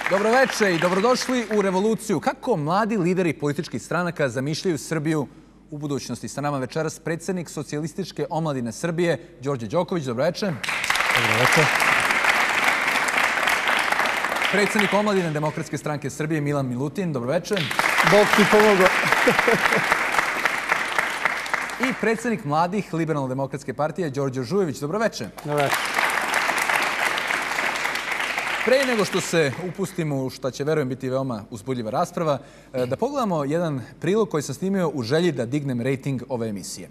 Dobroveče i dobrodošli u Revoluciju. Kako mladi lideri političkih stranaka zamišljaju Srbiju u budućnosti? Sa nama večeras predsjednik Socijalističke omladine Srbije, Đorđe Đoković. Dobroveče. Dobroveče. Predsjednik omladine Demokratske stranke Srbije, Milan Milutin. Dobroveče. Bog ti pomogao. I predsjednik mladih Liberalno-demokratske partije, Đorđe Žujević. Dobroveče. Dobroveče. Pre nego što se upustimo u šta će, verujem, biti veoma uzbudljiva rasprava, da pogledamo jedan prilog koji sam snimio u želji da dignem rejting ove emisije.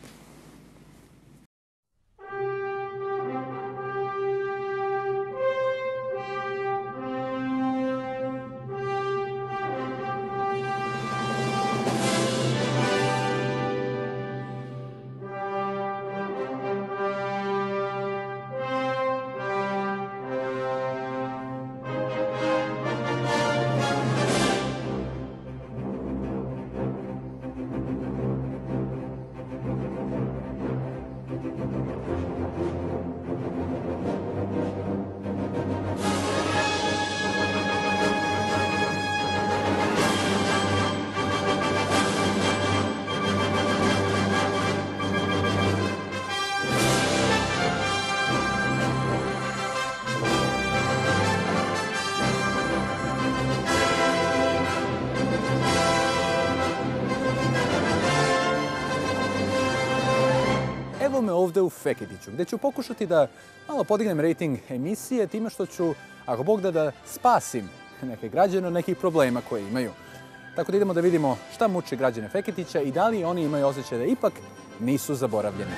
Evo me ovde u Feketiću, gde ću pokušati da malo podignem rejting emisije time što ću, ako Bog da spasim neke građane od nekih problema koje imaju. Tako da idemo da vidimo šta muči građane Feketića i da li oni imaju osjećaj da ipak nisu zaboravljeni.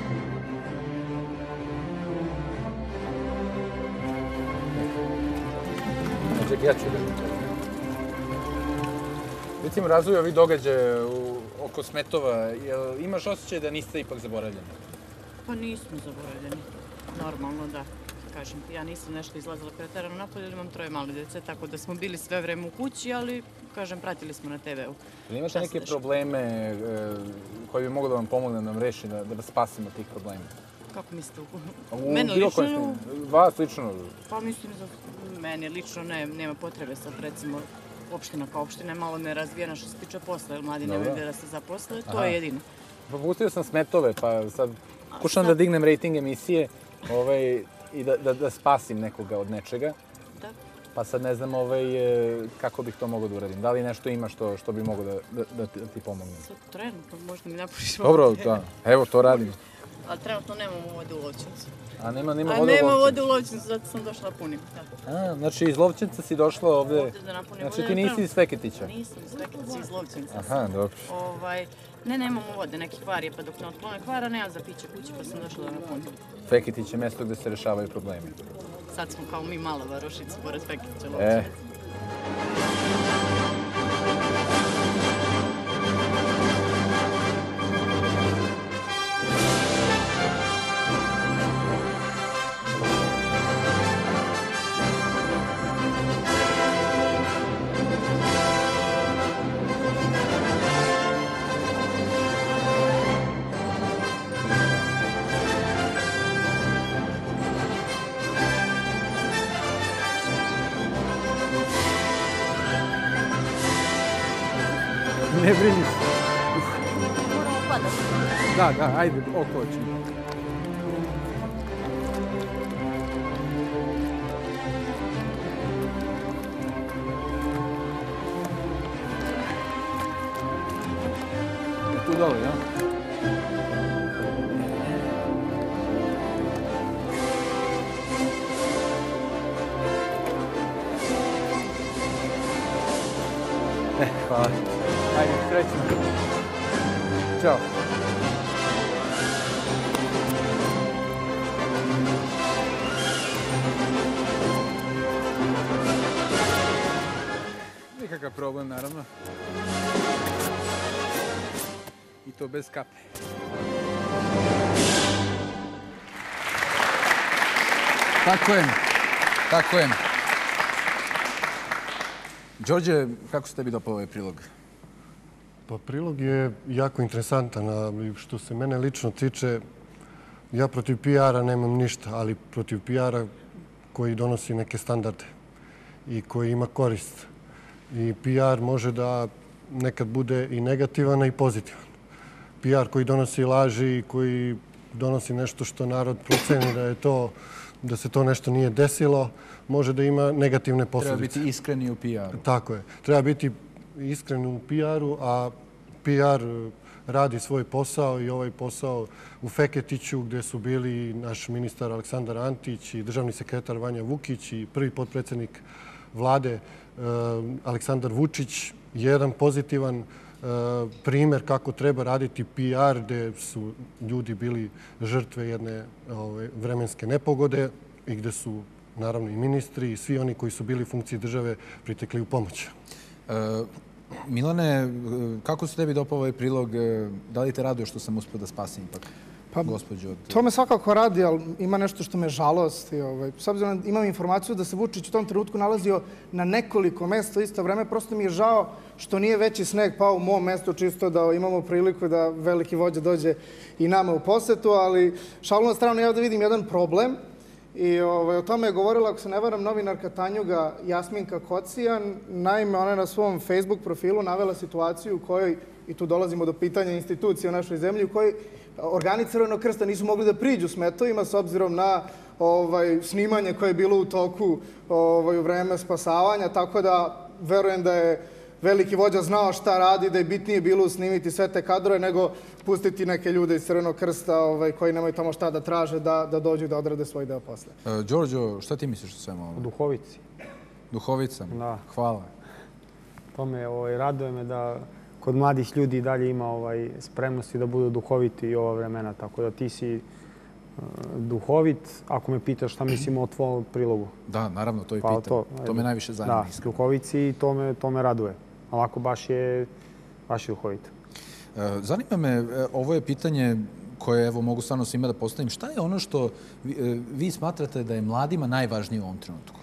Čekaj, ja ću da... Recimo, razvoju ovih događaja oko smetova, imaš osjećaj da niste ipak zaboravljeni? Pa nismo zaboravljeni. Normalno, da. Kažem, ja nisam nešto izlazila preterano napolje, imam 3 male dece, tako da smo bili sve vreme u kući, ali, kažem, pratili smo na TV-u. Ili imate neke probleme koji bi mogli da vam pomogne da nam reši, da vas spasimo tih problema? Kako mislite? Mene lično? Vas lično? Pa mislim, meni lično nema potrebe sad, recimo, opština kao opština je malo nerazvijena što se tiče posla, jer mladi nemaju gde da se zaposle, to je jedino. Propustio sam smetove, pa sad pokušam da dignem rejting emisije i da spasim nekoga od nečega. Pa sad ne znam kako bih to mogao da uradim. Da li nešto ima što bi mogao da ti pomogne? Sad trenutno možda mi napraviš dobro, da. Evo, to radim. Ali trenutno nemamo vode u Lovćencu. A nema vode u Lovćencu? A nema vode u Lovćencu, zato sam došla da punim. Znači iz Lovćenca si došla ovde? Ovde da napunim vode. Znači ti nisi iz Feketića? Nisam iz Feketića, iz Lovćenca. Aha, dobro. Ne, nemamo vode, neki kvar je, pa dok ne otklone kvara, nema za piće kući, pa sam došla da napunim. Feketić je mesto gde se rešavaju problemi. Sad smo kao mi mala varošica, pored Feketića, Lovćenca. Ne brini. Moramo padati. Da, ajde, okolo ćemo. Tu dole, ja? Hvala. Ajde, srećno. Ćao. Nikakav problem, naravno. I to bez kape. Tako je. Đorđe, kako se tebi dopao ovaj prilog? Pa prilog je jako interesantan, a što se mene lično tiče, ja protiv PR-a nemam ništa, ali protiv PR-a koji donosi neke standarde. i koji ima korist. I PR može da nekad bude i negativan, i pozitivan. PR koji donosi laži i koji donosi nešto što narod proceni da se to nešto nije desilo, može da ima negativne posljedice. Treba biti iskreni u PR-u. Tako je. Treba biti iskren u PR-u, a PR radi svoj posao i ovaj posao u Feketiću, gde su bili naš ministar Aleksandar Antić i državni sekretar Vanja Vukić i prvi potpredsjednik vlade Aleksandar Vučić, jedan pozitivan primer kako treba raditi PR, gde su ljudi bili žrtve jedne vremenske nepogode i gde su naravno i ministri i svi oni koji su bili u funkciji države pritekli u pomoć. Milane, kako se tebi dopao ovaj prilog? Da li te raduje što sam uspio da spasim ipak gospođu? To me svakako radi, ali ima nešto što me žalosti. S obzirom da imam informaciju da se Vučić u tom trenutku nalazio na nekoliko mesta u isto vreme, prosto mi je žao što nije veći sneg pao u mom mestu, čisto da imamo priliku da veliki vođa dođe i nama u posetu, ali šalu na stranu, ja da vidim jedan problem. I o tome je govorila, ako se ne varam, novinarka Tanjuga Jasminka Kocijan. Naime, ona je na svom Facebook profilu navela situaciju u kojoj, i tu dolazimo do pitanja institucije u našoj zemlji, u kojoj organi Crvenog krsta nisu mogli da priđu smetovima s obzirom na snimanje koje je bilo u toku u vreme spasavanja, tako da verujem da je veliki vođa znao šta radi, da je bitnije bilo snimiti sve te kadrove nego pustiti neke ljude iz Crvenog krsta koji nemaju tamo šta da traže, da dođu da odrade svoj deo posle. Đorđo, šta ti misliš o svemu ovo? Duhovici. Duhovica? Da. Hvala. To me raduje me da kod mladih ljudi i dalje ima spremnosti da budu duhoviti i ova vremena. Tako da ti si duhovit, ako me pitaš šta mislimo o tvojom prilogu. Da, naravno, to i pitam. To me najviše zanima. Da, duhovici i to me raduje. Ovako baš je duhovit. Zanima me, ovo je pitanje koje evo mogu stvarno svima da postavim. Šta je ono što vi smatrate da je mladima najvažnije u ovom trenutku?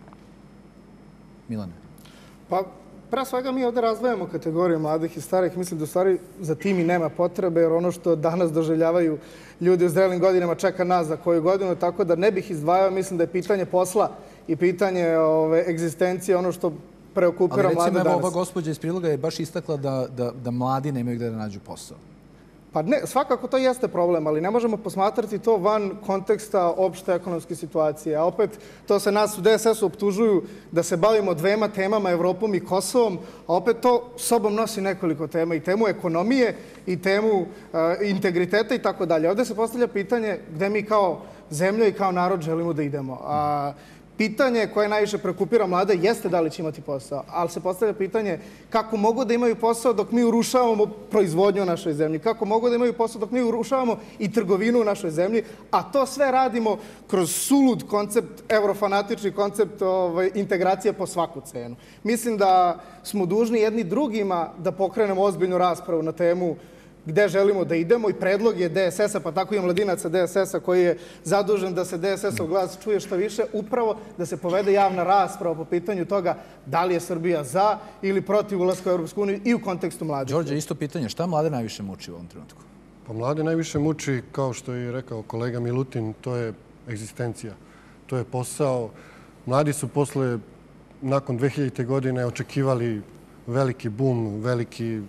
Milane? Pa, pre svega mi ovde razdvajamo kategorije mladih i starih. Mislim da u stvari za tim i nema potrebe, jer ono što danas doživljavaju ljudi u zrelim godinama čeka nas za koju godinu, tako da ne bih izdvajao. Mislim da je pitanje posla i pitanje egzistencije ono što preokupira mlade danas. Ali recimo, ova gospođa iz priloga je baš istakla da mladi nemaju gde da nađu posao. Pa ne, svakako to jeste problem, ali ne možemo posmatrati to van konteksta opšte ekonomske situacije. A opet, to se nas u DSS-u optužuju da se bavimo dvema temama, Evropom i Kosovom, a opet to sobom nosi nekoliko tema, i temu ekonomije, i temu integriteta i tako dalje. Ovde se postavlja pitanje gde mi kao zemlja i kao narod želimo da idemo. Pitanje koje najviše preokupira mlade jeste da li će imati posao, ali se postavlja pitanje kako mogu da imaju posao dok mi urušavamo proizvodnju u našoj zemlji, kako mogu da imaju posao dok mi urušavamo i trgovinu u našoj zemlji, a to sve radimo kroz sulud koncept, eurofanatični koncept integracije po svaku cenu. Mislim da smo dužni jedni drugima da pokrenemo ozbiljnu raspravu na temu gde želimo da idemo, i predlog je DSS-a, pa tako i mladinaca DSS-a koji je zadužen da se DSS-ov glas čuje što više, upravo da se povede javna rasprava po pitanju toga da li je Srbija za ili protiv ulaska u Europsku uniju i u kontekstu mladih. Đorđe, isto pitanje. Šta mlade najviše muči u ovom trenutku? Pa mlade najviše muči, kao što je rekao kolega Milutin, to je egzistencija. To je posao. Mladi su nakon 2000. godine očekivali veliki bum, veliki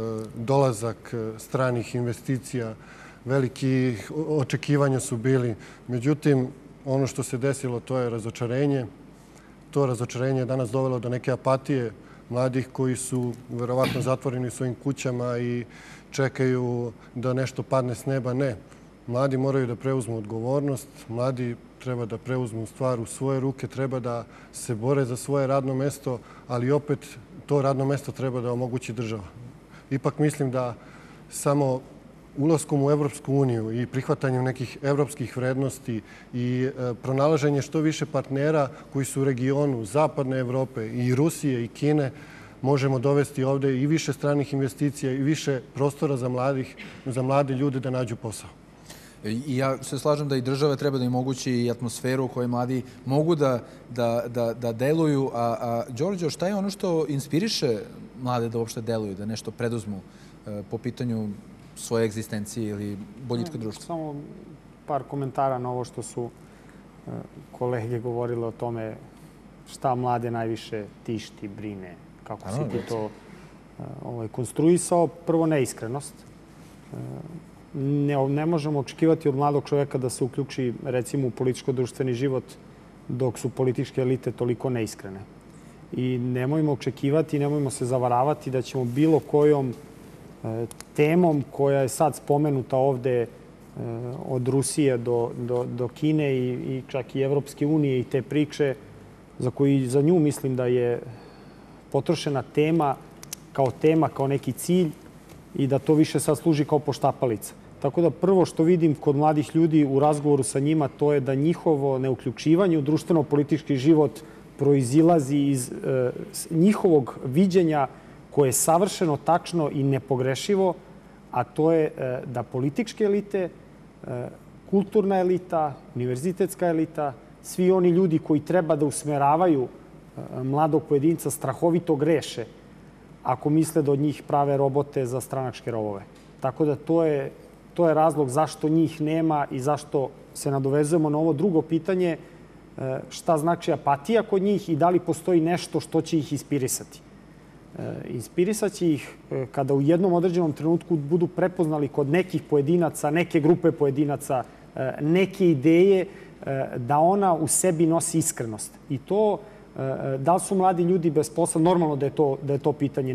dolazak stranih investicija, veliki očekivanja su bili. Međutim, ono što se desilo, to je razočarenje. To razočarenje je danas dovelo do neke apatije mladih koji su verovatno zatvoreni u svojim kućama i čekaju da nešto padne s neba. Ne. Mladi moraju da preuzmu odgovornost, mladi treba da preuzmu stvar u svoje ruke, treba da se bore za svoje radno mesto, ali opet to radno mesto treba da omogući država. Ipak mislim da samo ulaskom u Evropsku uniju i prihvatanjem nekih evropskih vrednosti i pronalaženje što više partnera koji su u regionu Zapadne Evrope i Rusije i Kine, možemo dovesti ovde i više stranih investicija i više prostora za mlade ljude da nađu posao. I ja se slažem da i država treba da im omogući i atmosferu u kojoj mladi mogu da deluju. A Đorđo, šta je ono što inspiriše mlade da uopšte deluju, da nešto preduzmu po pitanju svoje egzistencije ili boljitka društva? Samo par komentara na ovo što su kolege govorile o tome šta mlade najviše tišti, brine, kako si ti to konstruisao. Prvo, neiskrenost. Ne možemo očekivati od mladog čoveka da se uključi, recimo, u političko-društveni život dok su političke elite toliko neiskrene. I nemojmo očekivati, nemojmo se zavaravati da ćemo bilo kojom temom koja je sad spomenuta ovde od Rusije do Kine i čak i Evropske unije i te priče za nju mislim da je potrošena tema, kao neki cilj i da to više sad služi kao poštapalica. Tako da prvo što vidim kod mladih ljudi u razgovoru sa njima to je da njihovo neuključivanje u društveno-politički život proizilazi iz njihovog viđenja koje je savršeno tačno i nepogrešivo, a to je da političke elite, kulturna elita, univerzitetska elita, svi oni ljudi koji treba da usmeravaju mladog pojedinca strahovito greše ako misle da od njih prave robote za stranačke rovove. Tako da to je razlog zašto njih nema i zašto se nadovezujemo na ovo drugo pitanje, šta znači apatija kod njih i da li postoji nešto što će ih inspirisati. Inspirisat će ih kada u jednom određenom trenutku budu prepoznali kod nekih pojedinaca, neke grupe pojedinaca, neke ideje, da ona u sebi nosi iskrenost. I to, da li su mladi ljudi bez posla, normalno da je to pitanje.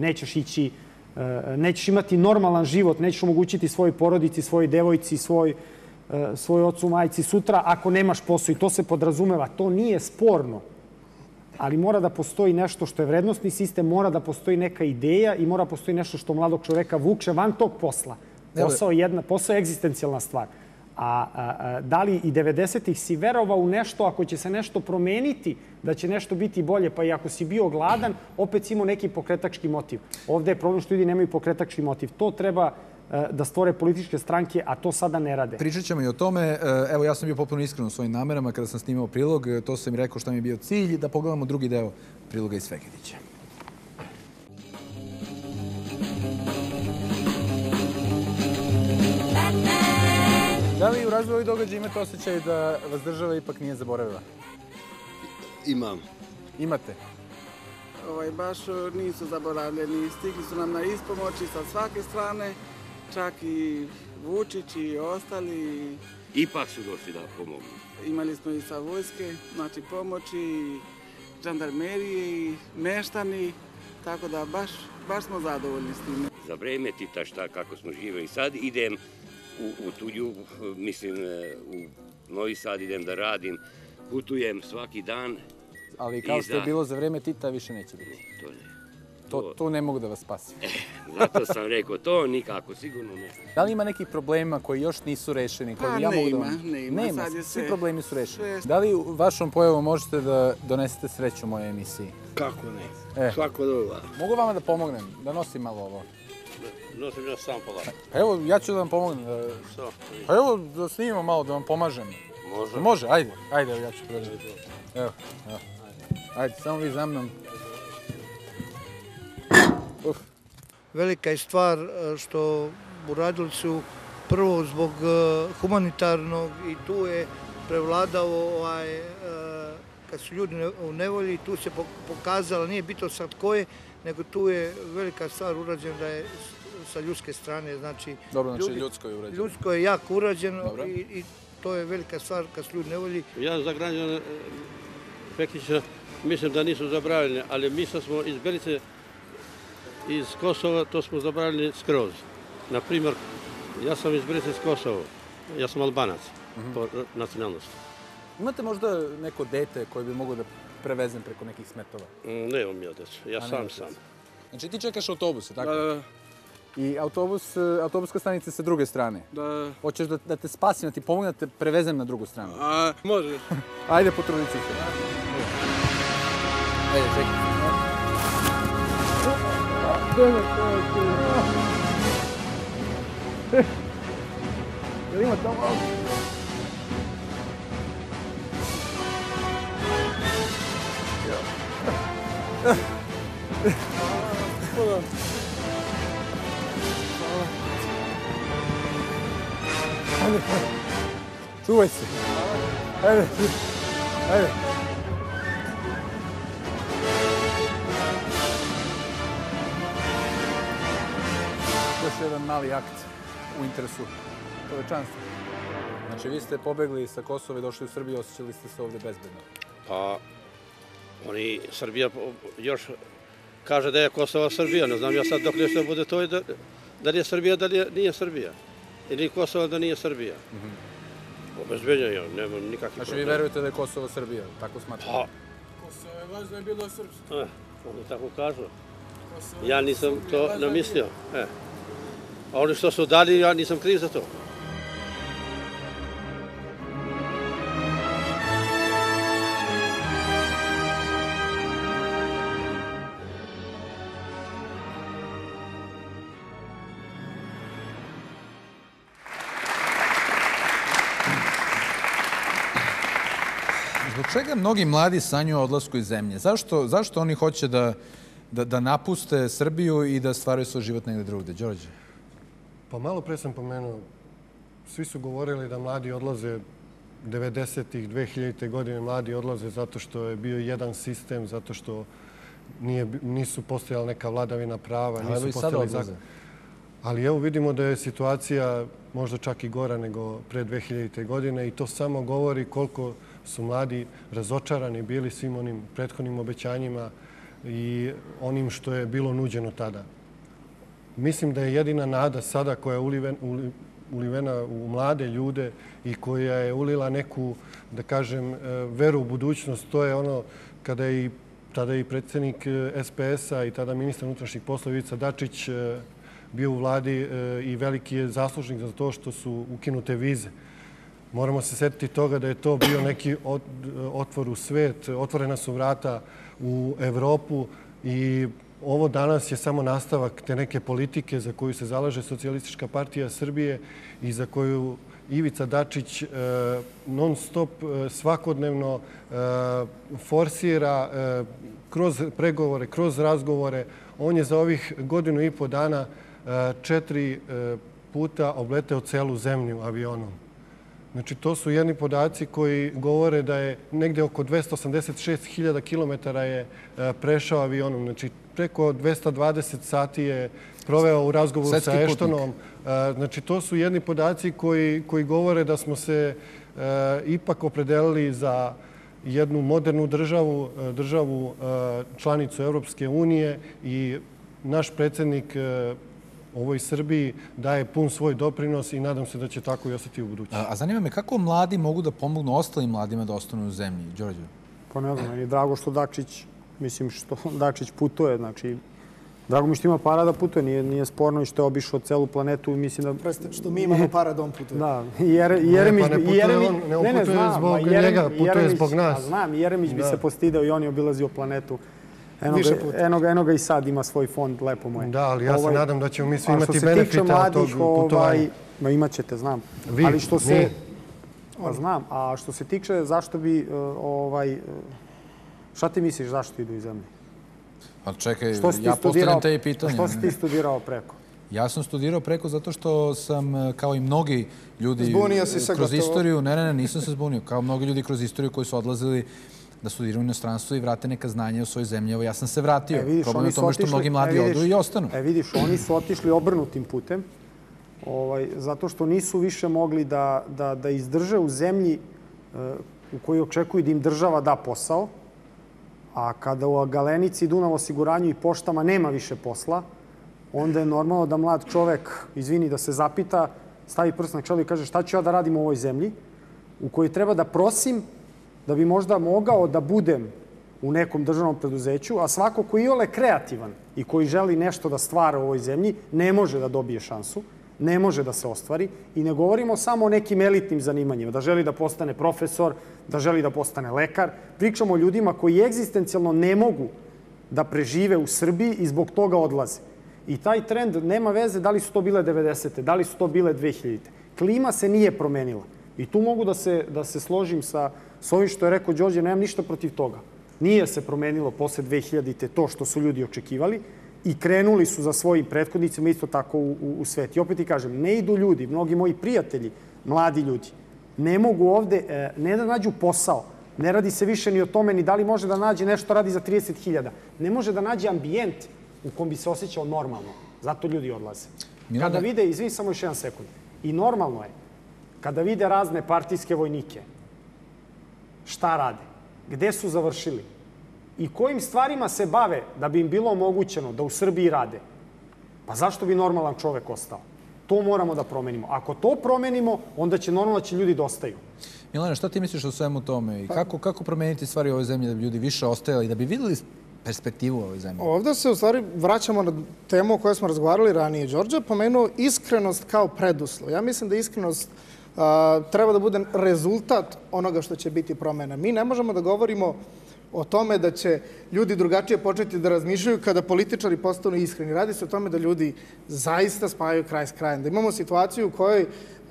Nećeš imati normalan život, nećeš omogućiti svojoj porodici, svojoj devojci, svoj ocu, majci sutra ako nemaš posao. I to se podrazumeva. To nije sporno. Ali mora da postoji nešto što je vrednostni sistem, mora da postoji neka ideja i mora da postoji nešto što mladog čoveka vuče van tog posla. Posao je egzistencijalna stvar. A da li i 90-ih si verovao u nešto, ako će se nešto promeniti, da će nešto biti bolje, pa i ako si bio gladan, opet si imao neki pokretački motiv. Ovde je problem što ljudi nemaju pokretački motiv. To treba da stvore političke stranke, a to sada ne rade. Pričat ćemo i o tome. Evo, ja sam bio potpuno iskren u svojim namerama kada sam snimao prilog. To sam im rekao šta mi je bio cilj, da pogledamo drugi deo priloga iz Feketića. Da li u razvoju ovih događaja imate osjećaj da vas država ipak nije zaboravila? Imam. Imate? Baš nisu zaboravljeni. Stigli su nam na ispomoći sa svake strane, čak i Vučić i ostali. Ipak su došli da pomogu. Imali smo i sa vojske, znači pomoći, žandarmerije i meštani, tako da baš smo zadovoljni s time. Za vreme Tita šta kako smo živeli sad idem u tuđu, mislim u Novi Sad idem da radim, putujem svaki dan. Ali kao što je bilo za vreme Tita, više neće biti. To ne. To ne mogu da vas spasim. Zato sam rekao, to nikako, sigurno ne. Da li ima nekih problema koji još nisu rešeni? Pa nema. Svi problemi su rešeni. Da li vašom pojavom možete da donesete sreću u mojoj emisiji? Kako ne? Svako dobro. Mogu vama da pomognem, da nosim malo ovo? Nosim ja sam polako. Evo, ja ću da vam pomognem. Što? Pa evo, da snimamo malo, da vam pomažem. Može. Može, ajde, ja ću predati. Evo. Ajde, samo vi za mnom. Velika je stvar što uradili su prvo zbog humanitarnog i tu je prevladao kad su ljudi u nevolji, tu se pokazalo, nije bitno sad ko je, nego tu je velika stvar urađena da je sa ljudske strane, znači... Dobro, znači ljudsko je urađeno. Ljudsko je jako urađeno i to je velika stvar kad su ljudi nevolji. Ja za građane Feketića mislim da nisu zabravljeni, ali mi smo iz Belice, iz Kosova, to smo zabravljeni skroz. Naprimjer, ja sam iz Belice iz Kosova, ja sam Albanac po nacionalnosti. Imate možda neko dete koje bi mogo da prevezem preko nekih smetova? Nemam ja decu, ja sam. Znači ti čekaš autobuse, tako? Da. I autobuska stanica sa druge strane? Da. Hoćeš da te spasim, da ti pomognem da te prevezem na drugu stranu? Može. Ajde, potrudit ću se. Ajde, čekaj. Jel ima tamo auto? Ajde, čuvaj se. Ajde. još jedan mali akt u interesu čovečanstva. Znači, vi ste pobegli sa Kosova i došli u Srbiju, osjećali ste se ovde bezbedno? Pa, Srbija još kaže da je Kosovo Srbija. Ne znam ja sad dok nešto bude to da li je Srbija, da li nije Srbija. Ili Kosovo da nije Srbija. Obezbeđen je, nema nikakvih problema. Znači, vi verujete da je Kosovo Srbija, tako smatrate? Pa. Kosovo je važno je bilo srpsko. Oni tako kažu. Ja nisam to namislio. A oni što su dali, ja nisam kriv za to. Zbog čega mnogi mladi sanjuju o odlasku iz zemlje? Zašto oni hoće da napuste Srbiju i da stvaraju svoj život negde drugde? Đorđe? Pa malo pre sam pomenuo, svi su govorili da mladi odlaze 90-ih, 2000. godine, mladi odlaze zato što je bio jedan sistem, zato što nisu postojala neka vladavina prava, nisu postojali zakon. Ali evo vidimo da je situacija možda čak i gora nego pre 2000. godine i to samo govori koliko su mladi razočarani bili svim onim prethodnim obećanjima i onim što je bilo nuđeno tada. Mislim da je jedina nada sada koja je ulivena u mlade ljude i koja je ulila neku, da kažem, veru u budućnost, to je ono kada je tada i predsjednik SPS-a i tada ministar unutrašnjih poslova Ivica Dačić bio u vladi i veliki je zaslužnik za to što su ukinute vize. Moramo se sjetiti toga da je to bio neki otvor u svet, otvorena su vrata u Evropu i ovo danas je samo nastavak te neke politike za koju se zalaže Socijalistička partija Srbije i za koju Ivica Dačić non stop svakodnevno forsira kroz pregovore, kroz razgovore. On je za ovih 1,5 dana 4 puta obleteo celu zemlju avionom. Znači, to su jedni podaci koji govore da je negde oko 286.000 kilometara je prešao avionom. Znači, preko 220 sati je proveo u razgovoru sa Eštonom. Znači, to su jedni podaci koji govore da smo se ipak opredelili za jednu modernu državu članicu Europske unije i naš predsjednik ovoj Srbiji daje pun svoj doprinos i nadam se da će tako i ostati u budućnosti. A zanima me kako mladi mogu da pomognu ostalim mladima da ostanu u zemlji, Đorđe? Pa ne znam, meni je drago što Dačić putuje, znači drago mi što ima para da putuje, nije sporno i što je obišao celu planetu. Mislim da... Što mi imamo para da on putuje. Da, Jeremić... Ne putuje zbog njega, putuje zbog nas. Znam, Jeremić bi se postidao i on je obilazio planetu. Eno ga i sad ima svoj fond, lepo moje. Da, ali ja se nadam da ćemo mi svi imati benefita od tog putovanja. Imat ćete, znam. Ali što se... Znam, a što se tiče zašto bi... Šta ti misliš zašto idu iz zemlje? Pa čekaj, ja postavljam te i pitanje. Što si ti studirao preko? Ja sam studirao preko zato što sam, kao i mnogi ljudi zbunio si se kroz istoriju... Ne, nisam se zbunio. Kao mnogi ljudi kroz istoriju koji su odlazili da studiraju u inostranstvu i vrate neka znanja u svojoj zemlji. Evo, ja sam se vratio. Problem je u tome što mnogi mladi odu i ostanu. Vidiš, oni su otišli obrnutim putem, zato što nisu više mogli da izdrže u zemlji u kojoj očekuju da im država da posao, a kada u Galenici, Dunav osiguranju i poštama nema više posla, onda je normalno da mlad čovek, izvini, da se zapita, stavi prst na čelo i kaže šta ću ja da radim u ovoj zemlji u kojoj treba da prosim da bi možda mogao da budem u nekom državnom preduzeću, a svako ko je iole kreativan i koji želi nešto da stvara u ovoj zemlji, ne može da dobije šansu, ne može da se ostvari i ne govorimo samo o nekim elitnim zanimanjima, da želi da postane profesor, da želi da postane lekar. Pričamo o ljudima koji egzistencijalno ne mogu da prežive u Srbiji i zbog toga odlaze. I taj trend nema veze da li su to bile 90. da li su to bile 2000. Klima se nije promenila. I tu mogu da se složim sa ovim što je rekao Đorđe, nemam ništa protiv toga. Nije se promenilo posle 2000. to što su ljudi očekivali i krenuli su za svojim prethodnicima isto tako u svet. I opet ti kažem, ne idu ljudi, mnogi moji prijatelji, mladi ljudi, ne mogu ovde, ne da nađu posao, ne radi se više ni o tome ni da li može da nađe nešto radi za 30.000. Ne može da nađe ambijent u kom bi se osjećao normalno. Zato ljudi odlaze. Kada vide, izvini samo još jedan sekund, i normalno je, kada vide razne partijske vojnike, šta rade, gde su završili i kojim stvarima se bave da bi im bilo omogućeno da u Srbiji rade, pa zašto bi normalan čovek ostao? To moramo da promenimo. Ako to promenimo, onda će normalno da će ljudi da ostaju. Milane, šta ti misliš o svemu tome i kako promeniti stvari u ovoj zemlji da bi ljudi više ostajali, da bi videli perspektivu u ovoj zemlji? Ovde se u stvari vraćamo na temu o kojoj smo razgovarali ranije. Đorđe je pomenuo iskrenost kao preduslov. Ja mislim da iskrenost treba da bude rezultat onoga što će biti promena. Mi ne možemo da govorimo o tome da će ljudi drugačije početi da razmišljaju kada političari postanu iskreni. Radi se o tome da ljudi zaista spajaju kraj s krajem. Da imamo situaciju u kojoj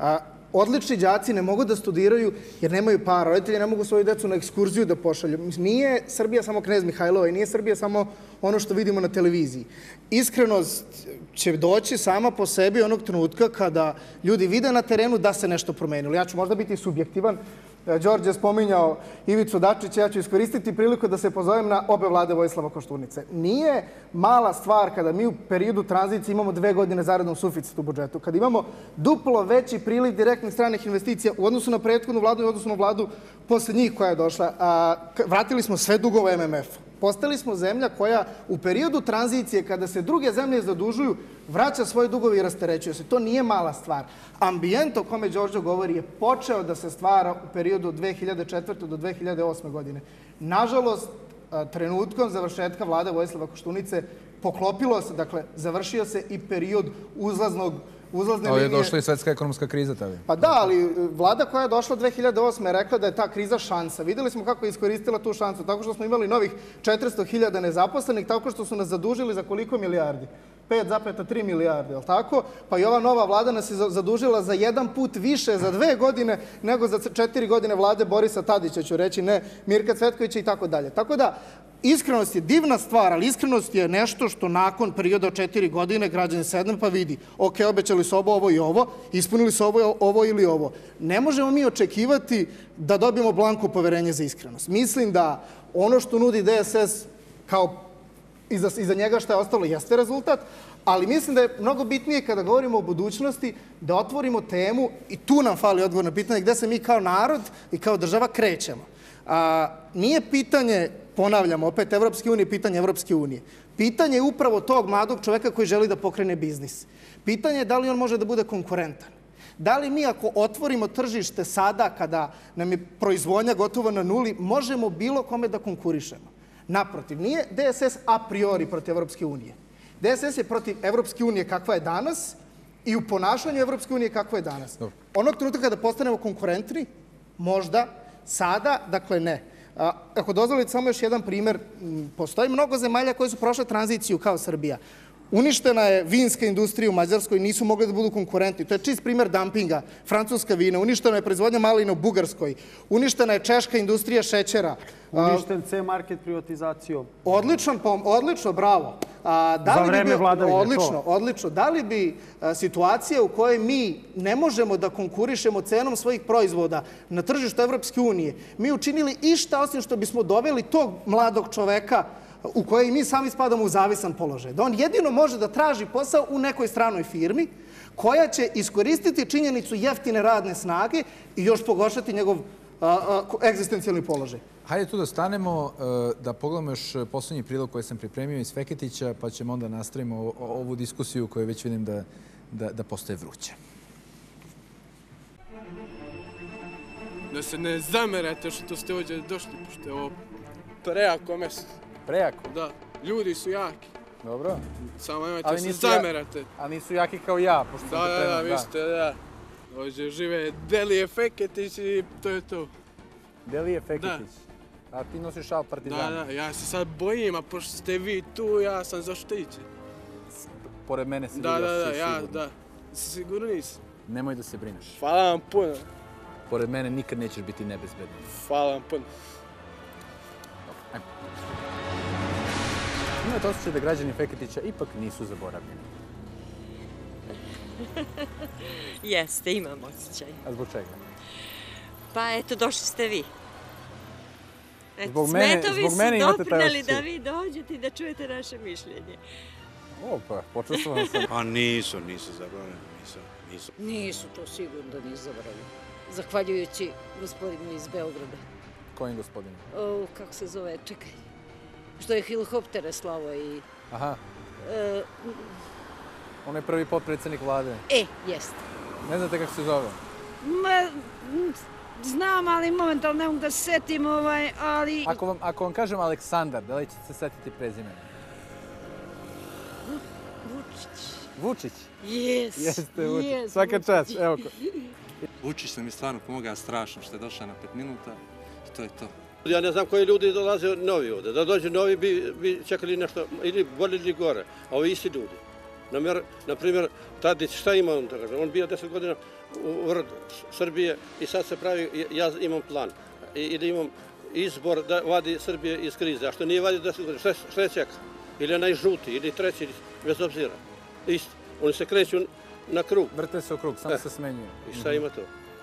odlični đaci ne mogu da studiraju jer nemaju para. Roditelji ne mogu svoju decu na ekskurziju da pošalju. Nije Srbija samo Knez Mihajlova i nije Srbija samo ono što vidimo na televiziji. Iskrenost će doći sama po sebi onog trenutka kada ljudi vide na terenu da se nešto promenilo. Ja ću možda biti subjektivan. Đorđe je spominjao Ivicu Dačića, ja ću iskoristiti priliku da se pozovem na obe vlade Vojislava Koštunice. Nije mala stvar kada mi u periodu tranzicije imamo 2 godine zaredom suficit u budžetu, kada imamo duplo veći priliv direktnih stranih investicija u odnosu na prethodnu vladu i u odnosu na vladu posle njih koja je došla. Vratili smo sve dugove MMF-a. Postali smo zemlja koja u periodu tranzicije, kada se druge zemlje zadužuju, vraća svoje dugove i rasterećuje se. To nije mala stvar. Ambijent o kome Đorđe govori je počeo da se stvara u periodu od 2004. do 2008. godine. Nažalost, trenutkom završetka vlade Vojislava Koštunice poklopilo se, dakle, završio se i period uzlazne linije. Ali je došla i svetska ekonomska kriza tada. Pa da, ali vlada koja je došla 2008. je rekla da je ta kriza šansa. Videli smo kako je iskoristila tu šansu, tako što smo imali novih 400.000 nezaposlenih, tako što su nas zadužili za koliko milijardi? 5,3 milijarde, je li tako? Pa i ova nova vlada nas je zadužila za 1 put više za 2 godine nego za 4 godine vlade Borisa Tadića, ću reći, ne Mirka Cvetkovića i tako dalje. Tako da, iskrenost je divna stvar, ali iskrenost je nešto što nakon perioda od 4 godine građani sedne pa vidi, ok, obećali su ovo i ovo, ispunili su ovo ili ovo. Ne možemo mi očekivati da dobijemo blanko poverenje za iskrenost. Mislim da ono što nudi DSS kao iza njega što je ostalo jeste rezultat, ali mislim da je mnogo bitnije kada govorimo o budućnosti da otvorimo temu, i tu nam fali odgovor na pitanje, gde se mi kao narod i kao država krećemo. Nije pitanje, ponavljam, opet Evropske unije, pitanje Evropske unije. Pitanje je upravo tog mladog čoveka koji želi da pokrene biznis. Pitanje je da li on može da bude konkurentan. Da li mi ako otvorimo tržište sada kada nam je proizvodnja gotovo na nuli, možemo bilo kome da konkurišemo? Naprotiv, nije DSS a priori protiv Evropske unije. DSS je protiv Evropske unije kakva je danas i u ponašanju Evropske unije kakva je danas. Onog trenutka kada postanemo konkurentni, možda, sada, dakle ne. Ako dozvolite samo još jedan primer, postoji mnogo zemalja koje su prošle tranziciju kao Srbija. Uništena je vinska industrija u Mađarskoj, nisu mogli da budu konkurentni. To je čist primer dumpinga. Francuska vina, uništena je proizvodnja malina u Bugarskoj, uništena je češka industrija šećera. Uništen C-market privatizacijom. Odlično, bravo. Za vreme vladavine, to. Odlično. Da li bi situacija u kojoj mi ne možemo da konkurišemo cenom svojih proizvoda na tržištu Evropske unije, mi učinili išta osim što bismo doveli tog mladog čoveka u kojoj mi sami spadamo u zavisan položaj. Da on jedino može da traži posao u nekoj stranoj firmi koja će iskoristiti činjenicu jeftine radne snage i još pogoršati njegov egzistencijalni položaj. Hajde tu da stanemo, da pogledamo još poslednji prilog koji sam pripremio iz Feketića, pa ćemo onda nastavimo ovu diskusiju koju već vidim da postaje vruća. Da se ne zamerate što ste ovdje došli, pošto je ovo prejako mesto. Prejako? Da. Ljudi su jaki. Dobro. Samo nemojte se zamerate. Ali nisu jaki kao ja, pošto sam Da, vi ste, da. Ovdje žive Delije Feketić i to je to. Delije Feketić? A ti nosiš šal Partizana? Da, ja se sad bojim, a pošto ste vi tu, ja sam zaštićen. Pored mene si vidio si sigurno. Da. Sigurno nisam. Nemoj da se brineš. Hvala vam puno. Pored mene nikad nećeš biti nebezbedan. Hvala vam puno. Ajmo. Imate osjećaj da građani Feketića ipak nisu zaboravljeni? Jeste, imam osjećaj. A zbog čega? Pa eto, došli ste vi. Zbog mene imate taj osjećaj. Smetovi su doprineli da vi dođete i da čujete naše mišljenje. Pa počuствовao sam. Pa nisu zaboravljeni, nisu. Nisu, to sigurno da nisu zaboravljeni. Zahvaljujući gospodinu iz Beograda. Kojim gospodinu? Kako se zove, čekaj. Što je helikoptere slavo i... Aha. On je prvi potpredsjednik vlade. Jeste. Ne znate kako se zove? Znam, ali momentalno ne mogu da se setim, ali... Ako vam kažem Aleksandar, da li ćete se setiti prezimena? Vučić? Jeste Vučić. Svaka čast, evo ko. Vučić nam je stvarno pomogao strašno što je došao na 5 minuta i to je to. Ja ne znam koji ljudi dolaze novi ovdje. Da dođu novi bi čekali nešto ili bolje ili gore, a ovi isti ljudi. Na primjer, Tadić, šta ima on? On bio 10 godina u vrdu Srbije i sad se pravi, ja imam plan. Ili imam izbor da vadi Srbije iz krize, a što nije vadi 10 godina, šta je čeka? Ili onaj žuti, ili treći, bez obzira. Isto, oni se kreću na krug. Vrte se u krug, samo se smenjuju. I šta ima to?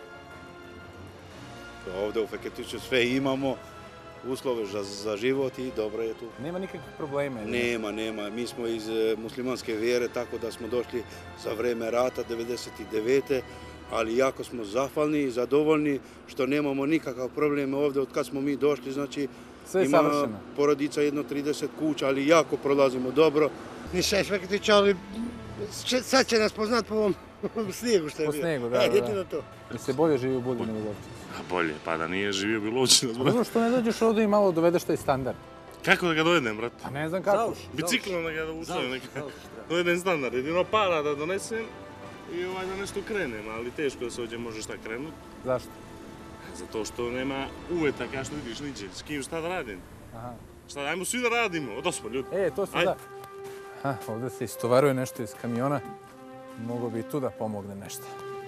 Ovdje u Feketiću sve imamo, uslove za život i dobro je tu. Nema nikakvih problema? Nema. Mi smo iz muslimanske vjere, tako da smo došli za vreme rata 99. Ali jako smo zahvalni i zadovoljni što nemamo nikakav problem ovdje od kad smo mi došli. Znači, ima porodica jedno 30 kuća, ali jako prolazimo dobro. Nisam iz Feketića, ali sad će nas poznat po ovom snijegu što je bio. Po snijegu, da. Jedino to. Jel se bolje živi u Budvi nego u Lovćicu? Bolje, pa da nije živio bi Lovćicu. Dobro, što ne dođeš ovdje i malo dovedeš taj standard? Kako da ga dovedem, brate? Pa ne znam kako. Biciklom da ga dovučem. Dovedem standard, jedino para da donesem i da nešto krenem, ali teško da se ovdje može šta krenut. Zašto? Zato što nema uveta, kao što vidiš, niđe. S kim šta da radim? Šta, ajmo svi da radimo, odosmo ljudi. To se da. Ovdje se istovaruje nešto iz kamiona. Mogu bi i tu da pomogne nešto.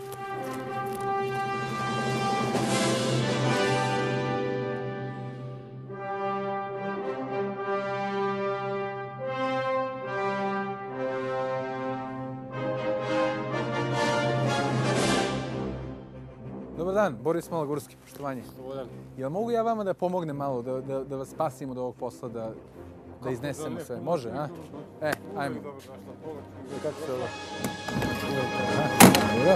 Dobar dan, Boris Malogurski, poštovanje. Dobar dan. Jel mogu ja vama da pomognem malo, da vas spasim od ovog posla, da iznesemo sve? Može, a? Ajmo. Kako se ovo? Dobro.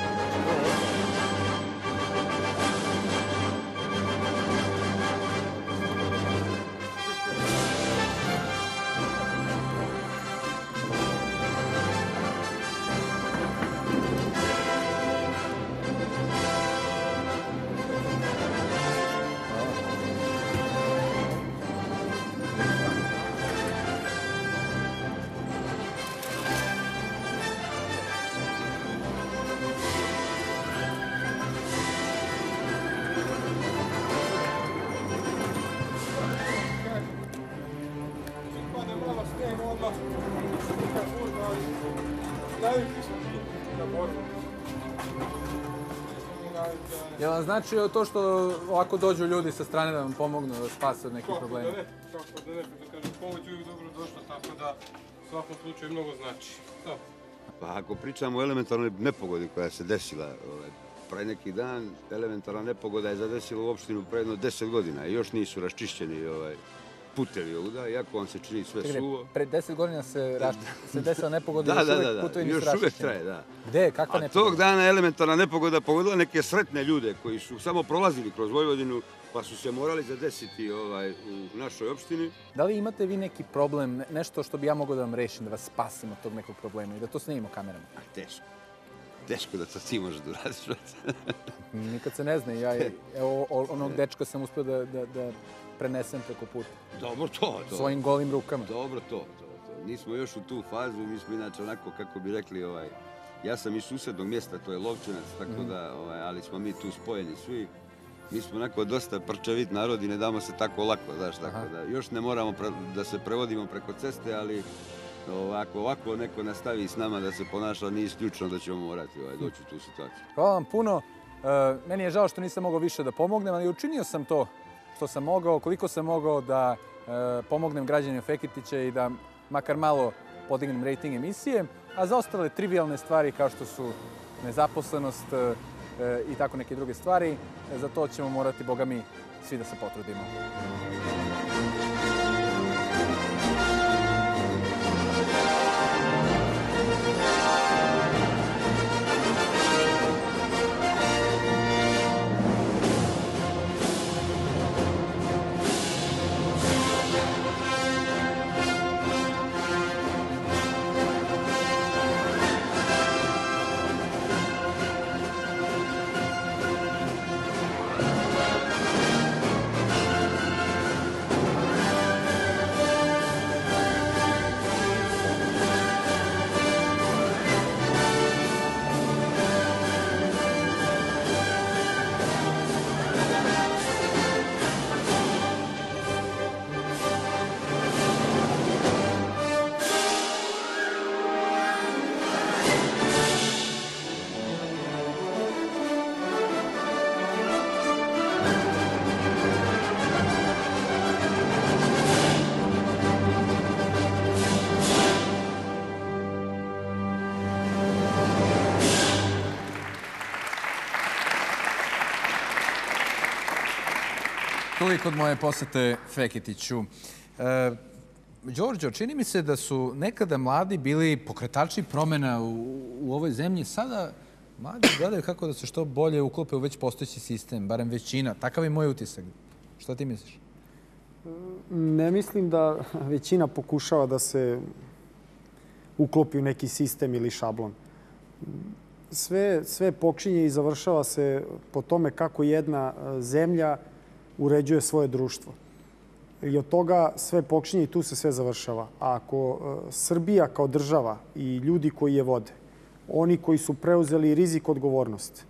Jel vam znači to što ovako dođu ljudi sa strane da vam pomognu, da spase od nekih problema? Kako da ne, da kažem, pomoć uvijek dobro došla, tako da u svakom slučaju mnogo znači. Pa ako pričamo o elementarnoj nepogodi koja se desila pre neki dan, elementarna nepogoda je zadesila u opštinu pre jedno 10 godina i još nisu raščišćeni putevi ovuda, iako vam se čini sve suvo. Pre 10 godina se desila nepogoda i još uvijek putevi nisu raščišćeni. Još uvijek traje, da. Gde? Kakva nepogoda? A tog dana elementarna nepogoda pogodila neke sretne ljude koji su samo prolazili kroz Vojvodinu, pa su se morali zadesiti u našoj opštini. Da li imate vi neki problem, nešto što bi ja mogao da vam rešim, da vas spasim od tog nekog problema i da to snimimo kamerama? Teško. Teško da to ti možeš da uradiš. Nikad se ne zna. Ja onog dečka sam uspio da prenesem preko puta. Dobro to. Svojim golim rukama. Dobro to. Nismo još u tu fazu, mi smo inače onako, kako bi rekli, ja sam iz susednog mjesta, to je Lovćenac, tako da, ali smo mi tu spojeni svi. Mi smo onako dosta prčavit narod i ne damo se tako lako, znaš, tako da još ne moramo da se prevodimo preko ceste, ali ovako neko nastavi s nama da se ponaša, nije isključno da ćemo morati doći u tu situaciju. Hvala vam puno. Meni je žao što nisam mogao više da pomognem, ali učinio sam to što sam mogao, koliko sam mogao da pomognem građanima Feketića i da makar malo podignem rating emisije, a za ostale trivialne stvari kao što su nezaposlenost i tako neke druge stvari, za to ćemo morati, boga mi, svi da se potrudimo. Toliko od moje posete Feketiću. Đorđo, čini mi se da su nekada mladi bili pokretači promjena u ovoj zemlji. Sada mladi gledaju kako da se što bolje uklope u već postojeći sistem, barem većina. Takav je moj utisak. Šta ti misliš? Ne mislim da većina pokušava da se uklopi u neki sistem ili šablon. Sve počinje i završava se po tome kako jedna zemlja uređuje svoje društvo. I od toga sve počinje i tu se sve završava. A ako Srbija kao država i ljudi koji je vode, oni koji su preuzeli rizik odgovornost,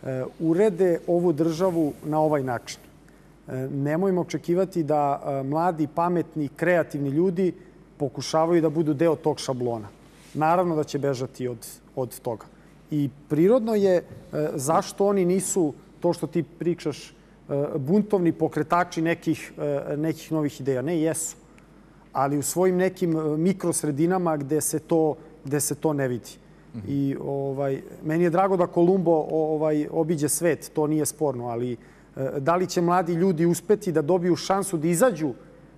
urede ovu državu na ovaj način, nemojmo očekivati da mladi, pametni, kreativni ljudi pokušavaju da budu deo tog šablona. Naravno da će bežati od toga. I prirodno je zašto oni nisu, to što ti pričaš, buntovni pokretači nekih novih ideja. Ne, jesu. Ali u svojim nekim mikrosredinama gde se to ne vidi. I meni je drago da Kolumbo obiđe svet, to nije sporno, ali da li će mladi ljudi uspeti da dobiju šansu da izađu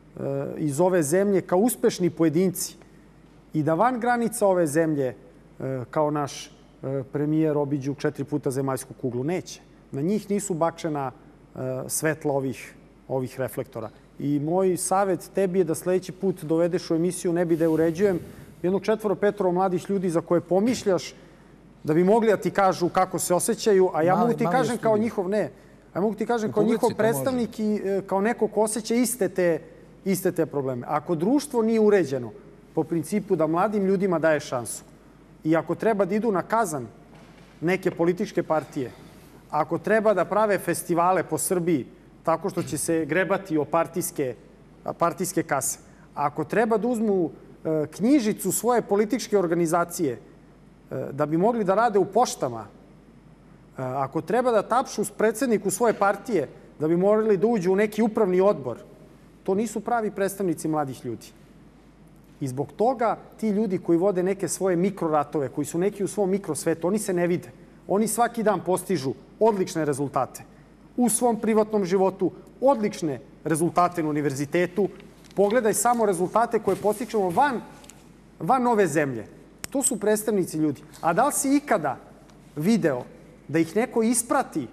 iz ove zemlje kao uspešni pojedinci i da van granica ove zemlje, kao naš premijer, obiđu 4 puta zemaljsku kuglu? Neće. Na njih nisu bačena svetla ovih reflektora. I moj savjet tebi je da sledeći put dovedeš u emisiju, ne bi da je uređujem, jednog 4-5 mladih ljudi za koje pomišljaš da bi mogli da ti kažu kako se osjećaju, a ja mogu ti kažem kao njihov, ne, ja mogu ti kažem kao njihov predstavnik i kao neko ko osjeća iste te probleme. Ako društvo nije uređeno po principu da mladim ljudima daje šansu i ako treba da idu na kazan neke političke partije, ako treba da prave festivale po Srbiji tako što će se grebati o partijske kase, ako treba da uzmu knjižicu svoje političke organizacije da bi mogli da rade u poštama, ako treba da tapšu predsedniku svoje partije da bi morali da uđu u neki upravni odbor, to nisu pravi predstavnici mladih ljudi. I zbog toga ti ljudi koji vode neke svoje mikroratove, koji su neki u svom mikrosvetu, oni se ne vide. Oni svaki dan postižu odlične rezultate u svom privatnom životu, odlične rezultate na univerzitetu. Pogledaj samo rezultate koje postičemo van ove zemlje. To su predstavnici ljudi. A da li si ikada video da ih neko isprati,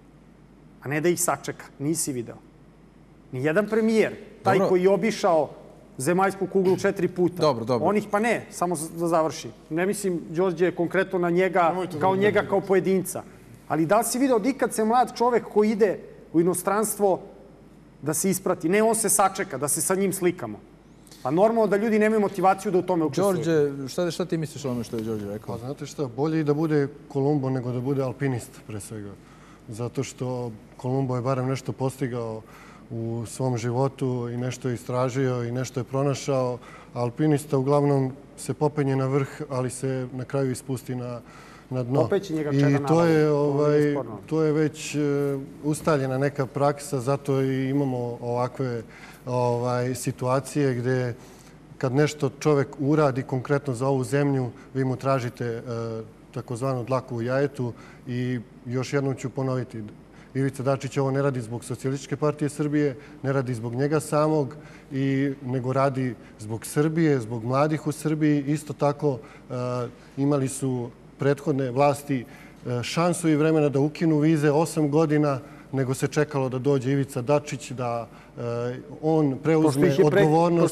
a ne da ih sačeka? Nisi video. Nijedan premijer, taj koji je obišao zemaljsku kuglu 4 puta. Dobro. Onih pa ne, samo da završi. Ne mislim, Đorđe, konkretno na njega kao pojedinca. Ali da li si video da ikad se mlad čovek koji ide u inostranstvo da se isprati? Ne, on se sačeka, da se sa njim slikamo. Pa normalno da ljudi nemaju motivaciju da u tome učestvuju. Đorđe, šta ti misliš o onome što je Đorđe rekao? Pa znate šta, bolje i da bude Kolumbo nego da bude alpinist, pre svega. Zato što Kolumbo je barem nešto postigao u svom životu i nešto je istražio i nešto je pronašao. Alpinista uglavnom se popenje na vrh, ali se na kraju ispusti na dno. Opeći njega čega I to je već ustaljena neka praksa, zato i imamo ovakve situacije gde kad nešto čovek uradi konkretno za ovu zemlju, vi mu tražite takozvanu dlaku u jajetu. I još jednom ću ponoviti, Ivica Dačić ovo ne radi zbog Socijalističke partije Srbije, ne radi zbog njega samog, nego radi zbog Srbije, zbog mladih u Srbiji. Isto tako imali su prethodne vlasti šansu i vremena da ukinu vize 8 godina, nego se čekalo da dođe Ivica Dačić, da on preuzme odgovornost,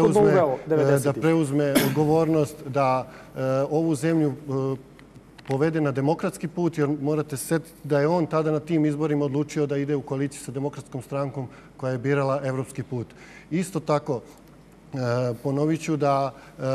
da preuzme odgovornost, da ovu zemlju povede na demokratski put, jer morate se setiti da je on tada na tim izborima odlučio da ide u koaliciju sa Demokratskom strankom koja je birala evropski put. Isto tako, ponovit ću da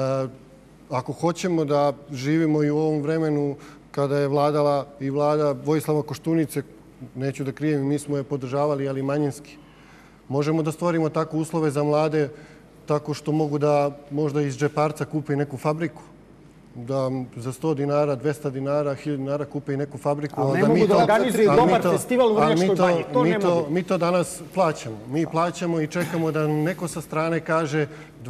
ako hoćemo da živimo i u ovom vremenu kada je vladala i vlada Vojislava Koštunice, neću da krijem, mi smo je podržavali, ali manjinski. Možemo da stvorimo tako uslove za mlade tako što mogu da možda iz džeparca kupe i neku fabriku, da za 100 dinara, 200 dinara, 1000 dinara kupe i neku fabriku. Ali ne mogu da organizuju dobar festival u Vrnjačkoj banji. To ne mogu. Mi to danas plaćamo. Mi plaćamo i čekamo da neko sa strane kaže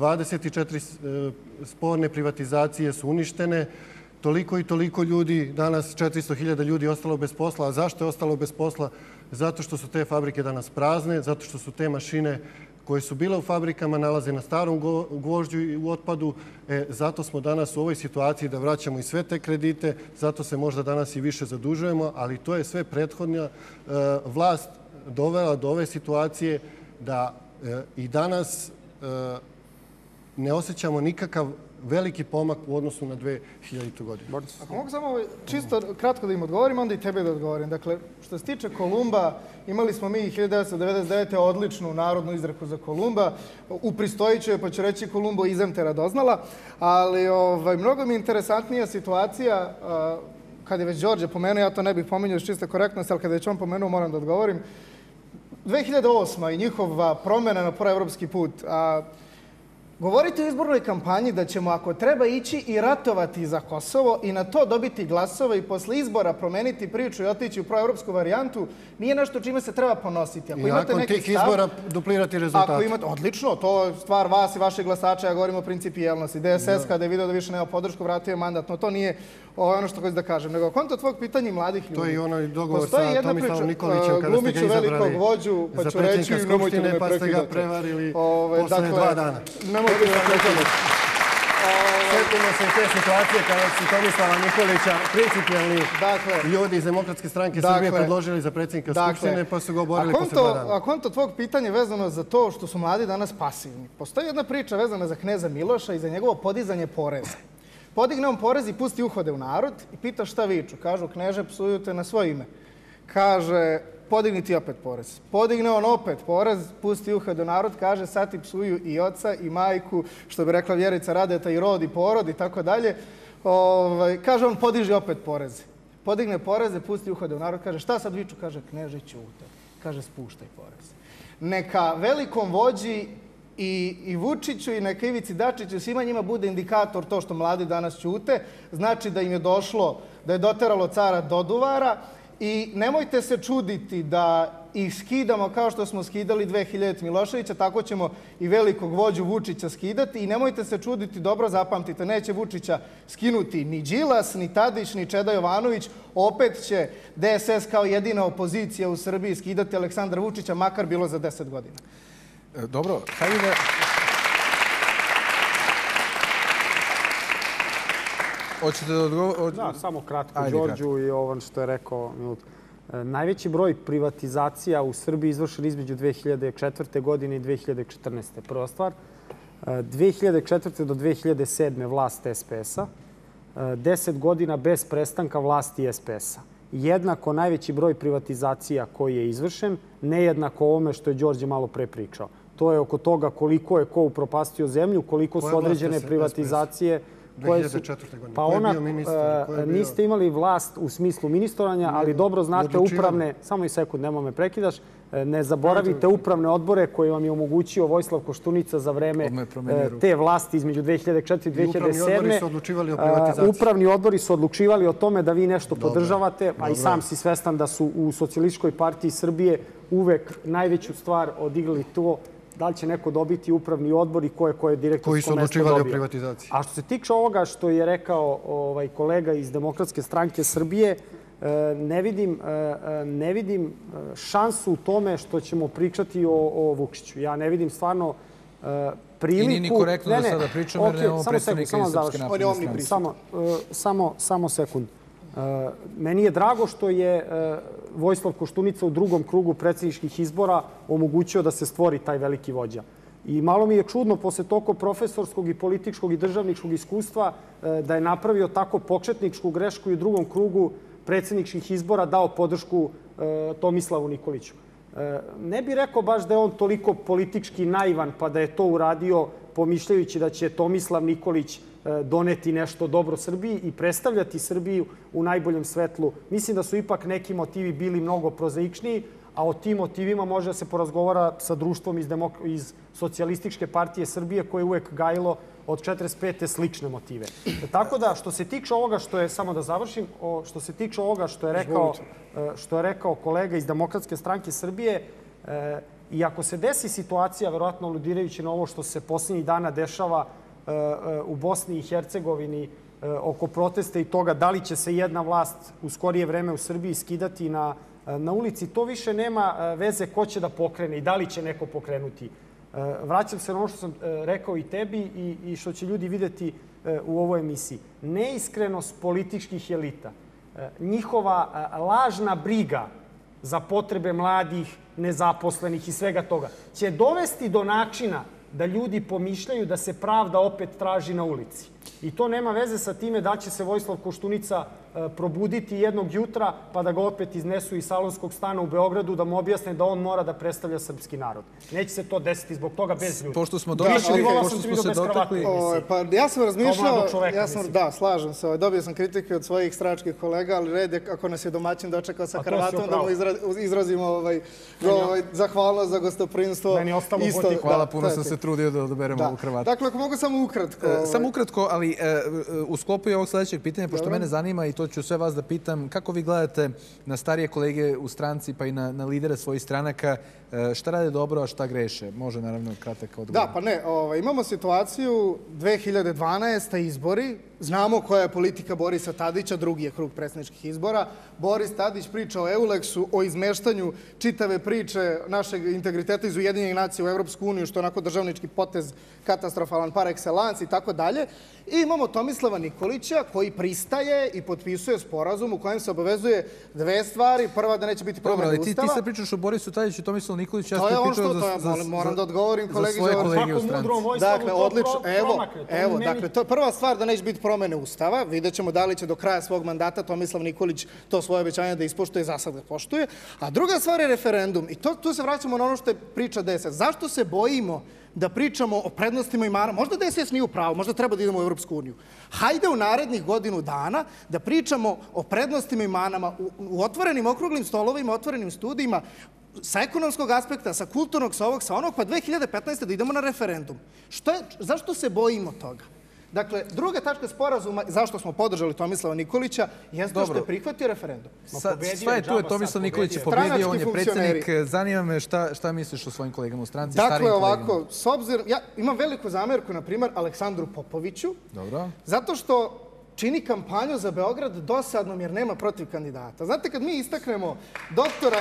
24 sporne privatizacije su uništene, toliko i toliko ljudi, danas 400.000 ljudi ostalo bez posla. A zašto je ostalo bez posla? zato što su te fabrike danas prazne, zato što su te mašine koje su bile u fabrikama nalaze na starom gvožđu i u otpadu. Zato smo danas u ovoj situaciji da vraćamo i sve te kredite, zato se možda danas i više zadužujemo, ali to je sve prethodna vlast dovela do ove situacije da i danas ne osjećamo nikakav veliki pomak u odnosu na 2000. godinu. Ako mogu samo čisto kratko da im odgovorim, onda i tebe da odgovorim. Dakle, što se tiče Kolumba, imali smo mi 1999. odličnu narodnu izreku za Kolumba. Upristojiću je, pa ću reći Kolumbo izem te radoznala. Ali mnogo mi je interesantnija situacija, kad je već Đorđe pomenuo, ja to ne bih pominjao iz čiste korektnosti, ali kada je već on pomenuo, moram da odgovorim. 2008. i njihova promjena na proevropski put. Govorite u izbornoj kampanji da ćemo, ako treba, ići i ratovati za Kosovo i na to dobiti glasove i posle izbora promeniti priču i otići u proevropsku varijantu, nije nešto čime se treba ponositi. I nakon tih izbora duplirati rezultate. Odlično, to je stvar vas i vaših glasača, ja govorim o principijelnosti. DSS, kada je video da više nema podršku, vratio je mandat, no to nije ono što hoću da kažem. Nego, konto tvog pitanja i mladih ljudi. To je i onaj dogovor sa Tomislavom Nikolićem kada ste ga izabrali za predsjednika Skupštine, pa ste ga prevarili posle 2 dana. Sjetimo se te situacije kada su Tomislava Nikolića principijelni ljudi iz Demokratske stranke Srbije predložili za predsjednika Skupštine, pa su ga oborili posle 2 dana. A konto tvog pitanja vezano za to što su mladi danas pasivni. Postoji jedna priča vezana za kneza Miloša i za njegovo podizanje poreza. Podigne on porez i pusti uhode u narod i pita šta viču. Kažu, kneže, psuju te na svoje ime. Kaže, podigni ti opet porez. Podigne on opet porez, pusti uhode u narod, kaže, sad ti psuju i oca i majku, što bi rekla Vjerica Radeta, i rod i porod i tako dalje. Kaže on, podiži opet poreze. Podigne poreze, pusti uhode u narod, kaže, šta sad viču? Kaže, kneže, ćute. Kaže, spuštaj porez. Neka velikom vođi i Vučiću i neka Ivici Dačiću, svima njima bude indikator to što mladi danas ćute, znači da im je došlo, da je doteralo cara do duvara i nemojte se čuditi da ih skidamo kao što smo skidali 2000 Miloševića, tako ćemo i velikog vođu Vučića skidati i nemojte se čuditi, dobro zapamtite, neće Vučića skinuti ni Đilas, ni Tadić, ni Čeda Jovanović, opet će DSS kao jedina opozicija u Srbiji skidati Aleksandra Vučića, makar bilo za 10 godina. Dobro, hajde da... Hoćete da odgovorite? Da, samo kratko Đorđu i ovo što je rekao Milut. Najveći broj privatizacija u Srbiji izvršen između 2004. godine i 2014. Prva stvar. 2004. do 2007. vlast SPS-a. 10 godina bez prestanka vlasti SPS-a. Jednako najveći broj privatizacija koji je izvršen, nejednako ovome što je Đorđe malo pre pričao. To je oko toga koliko je ko upropastio zemlju, koliko su određene privatizacije... 2004. godine. Ko je bio ministar? Niste imali vlast u smislu ministrovanja, ali dobro znate upravne... Samo i sekund, nemoj me prekidaš. Ne zaboravite upravne odbore koje vam je omogućio Vojislav Koštunica za vreme te vlasti između 2004. i 2007. Upravni odbori su odlučivali o tome da vi nešto podržavate, a i sam si svestan da su u Socijalističkoj partiji Srbije uvek najveću stvar odigrali to da li će neko dobiti upravni odbor i koje direktorsko mesto dobio. Koji su odlučivali o privatizaciji. A što se tiče ovoga što je rekao kolega iz Demokratske stranke Srbije, ne vidim šansu u tome što ćemo pričati o Vučiću. Ja ne vidim stvarno priliku... I nije ni korektno da sada pričamo jer nemamo predstavnika iz Srpske napredne stranke. Samo sekund. Meni je drago što je Vojislav Koštunica u drugom krugu predsjedničkih izbora omogućio da se stvori taj veliki vođa. I malo mi je čudno posle toliko profesorskog i političkog i državničkog iskustva da je napravio tako početničku grešku i u drugom krugu predsjedničkih izbora dao podršku Tomislavu Nikoliću. Ne bih rekao baš da je on toliko politički naivan pa da je to uradio pomišljajući da će Tomislav Nikolić doneti nešto dobro Srbiji i predstavljati Srbiju u najboljem svetlu. Mislim da su ipak neki motivi bili mnogo prozaičniji, a o tim motivima može da se porazgovara sa društvom iz Socijalističke partije Srbije koje je uvek gajilo od 45. slične motive. Tako da, što se tiče ovoga što je, samo da završim, što se tiče ovoga što je rekao kolega iz Demokratske stranke Srbije, i ako se desi situacija, verovatno aludirajući na ovo što se posljednjih dana dešava u Bosni i Hercegovini oko protesta i toga da li će se jedna vlast u skorije vreme u Srbiji skidati na na ulici, to više nema veze ko će da pokrene i da li će neko pokrenuti. Vraćam se na ono što sam rekao i tebi i što će ljudi videti u ovoj emisiji. Neiskrenost političkih elita, njihova lažna briga za potrebe mladih, nezaposlenih i svega toga, će dovesti do načina da ljudi pomišljaju da se pravda opet traži na ulici. I to nema veze sa time da će se Vojislav Koštunica probuditi jednog jutra pa da ga opet iznesu iz salonskog stana u Beogradu da mu objasne da on mora da predstavlja srpski narod. Neće se to desiti zbog toga bez ljudi. Pošto smo se dotakli... Ja sam razmišljao, da, slažem se, dobio sam kritike od svojih stranačkih kolega, ali red je ako nas je domaćin dočekao sa kravatom da mu izrazimo zahvalnost za gostoprinstvo. Hvala, puno sam se trudio da odaberemo ovu kravatu. Dakle, ako mogu samo ukratko. Samo ukratko, ali u sklopu ovog sledećeg pitanja, pošto mene zanima i to ću sve vas da pitam, kako vi gledate na starije kolege u stranci pa i na lidere svojih stranaka, šta rade dobro, a šta greše? Može naravno kratak odgovor. Da, pa ne, imamo situaciju 2012. izbori, znamo koja je politika Borisa Tadića, drugi je krug predsjedničkih izbora. Boris Tadić priča o Euleksu, o izmeštanju čitave priče našeg integriteta iz Ujedinjenih nacija u Evropsku uniju, što je onako državnički potez katastrofalan par excellence i tako dalje. I imamo Tomislava Nikolića koji pristaje i potpisuje sporazum u kojem se obavezuje dve stvari. Prva, da neće biti promene Ustava. Dobro, ali ti sad pričaš o Borisu Tadiću i Tomislavu Nikoliću. To je ono što moram da odgovorim kolegi za kolege u stranci. Dakle, odlično. Evo, dakle, to je prva stvar da neće biti promene Ustava. Vidjet ćemo da li će do kraja svog mandata Tomislav Nikolić to svoje obećanje da ispoštuje, za sad ga poštuje. A druga stvar je referendum. I tu se vraćamo na ono što je priča DSS. Zašto se bojimo da pričamo o prednostima i manama? Možda DSS nije u pravu, možda treba da idemo u Evropsku uniju. Hajde u narednih godinu dana da pričamo o prednostima i manama u otvorenim okruglim stolovima, otvorenim studijima, sa ekonomskog aspekta, sa kulturnog, sa ovog, sa onog, pa 2015. da idemo na referendum. Zašto se bojimo toga? Dakle, druga tačka sporazuma, zašto smo podržali Tomislava Nikolića, jeste što je prihvatio referendum. Sve je tu je Tomislav Nikolić je pobedio, on je predsjednik. Zanima me šta misliš o svojim kolegama u stranci, starijim kolegama? Dakle, ovako, s obzirom, ja imam veliku zamerku, na primjer, Aleksandru Popoviću, zato što čini kampanju za Beograd dosadnom jer nema protiv kandidata. Znate, kad mi istaknemo doktora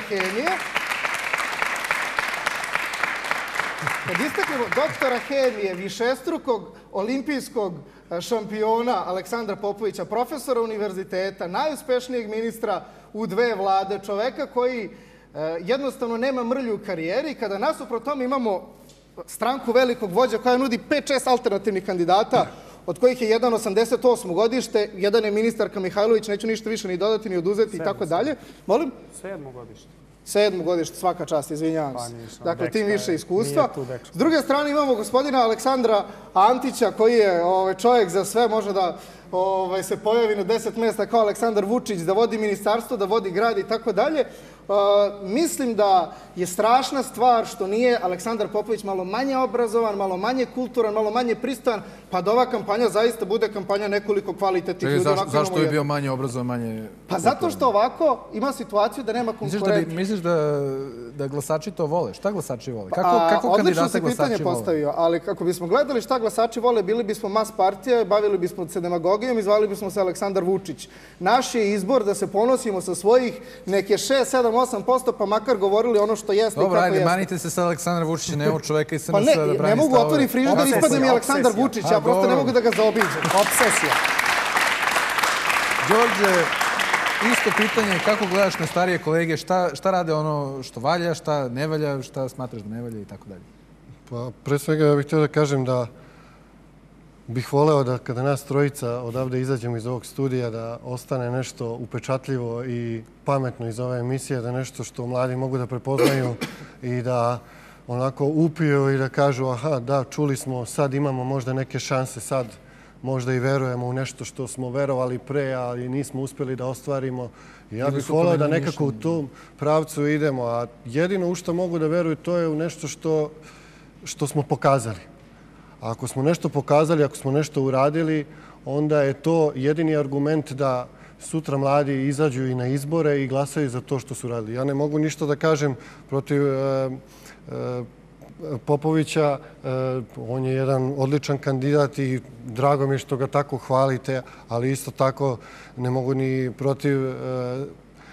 hemije, višestrukog olimpijskog šampiona Aleksandra Popovića, profesora univerziteta, najuspešnijeg ministra u dve vlade, čoveka koji jednostavno nema mrlju u karijeri, kada nasuprot tome imamo stranku velikog vođa koja nudi 5-6 alternativnih kandidata, od kojih je jedan 88. godište, jedan je ministarka Mihajlović, neću ništa više ni dodati, ni oduzeti i tako dalje. Molim? 7. godište. 7. godište, svaka čast, izvinjavam se. Dakle, tim više iskustva. S druge strane imamo gospodina Aleksandra Antića, koji je čovjek za sve, može da se pojavi na 10 mjesta kao Aleksandar Vučić, da vodi ministarstvo, da vodi grad i tako dalje. Mislim da je strašna stvar što nije Aleksandar Popović malo manje obrazovan, malo manje kulturan, malo manje pristojan, pa da ova kampanja zaista bude kampanja nekoliko kvalitetnih ljudi. Zašto je bio manje obrazovan, manje... Pa zato što ovako ima situaciju da nema konkurenta. Misliš da glasači to vole? Šta glasači vole? Kako kandidata glasači vole? Odlično si pitanje postavio, ali kako bismo gledali šta glasači vole, bili bismo mas partija, bavili bismo se demagogijom i zvali bismo se Aleksandar Vučić. Naš je izbor da se ponosimo sa svojih neke 6, 7, 8%, pa makar govorili ono što jeste i kako jeste. Dobro, ajde, manite se sad Aleksandar Vučić, nema čoveka i se nas da brani stavove. Ne mogu otvori frižider, ispadne mi Aleksandar Vučić, ja prosto ne mogu da ga zaobiđem. Obsesija. Đorđe, isto pitanje, kako gledaš na starije kolege, šta rade ono što valja, šta ne valja, šta smatraš da ne valja i tako dalje? Pa, pre svega ja bih htio da kažem da bih voleo da kada nas trojica odavde izađemo iz ovog studija da ostane nešto upečatljivo i pametno iz ove emisije, da nešto što mladi mogu da prepoznaju i da onako upiju i da kažu aha, da, čuli smo, sad imamo možda neke šanse, sad možda i verujemo u nešto što smo verovali pre, ali nismo uspjeli da ostvarimo. Ja bih voleo da nekako u tom pravcu idemo, a jedino u što mogu da veruju to je u nešto što smo pokazali. A ako smo nešto pokazali, ako smo nešto uradili, onda je to jedini argument da sutra mladi izađu i na izbore i glasaju za to što su radili. Ja ne mogu ništa da kažem protiv Popovića. On je jedan odličan kandidat i drago mi je što ga tako hvalite, ali isto tako ne mogu ni protiv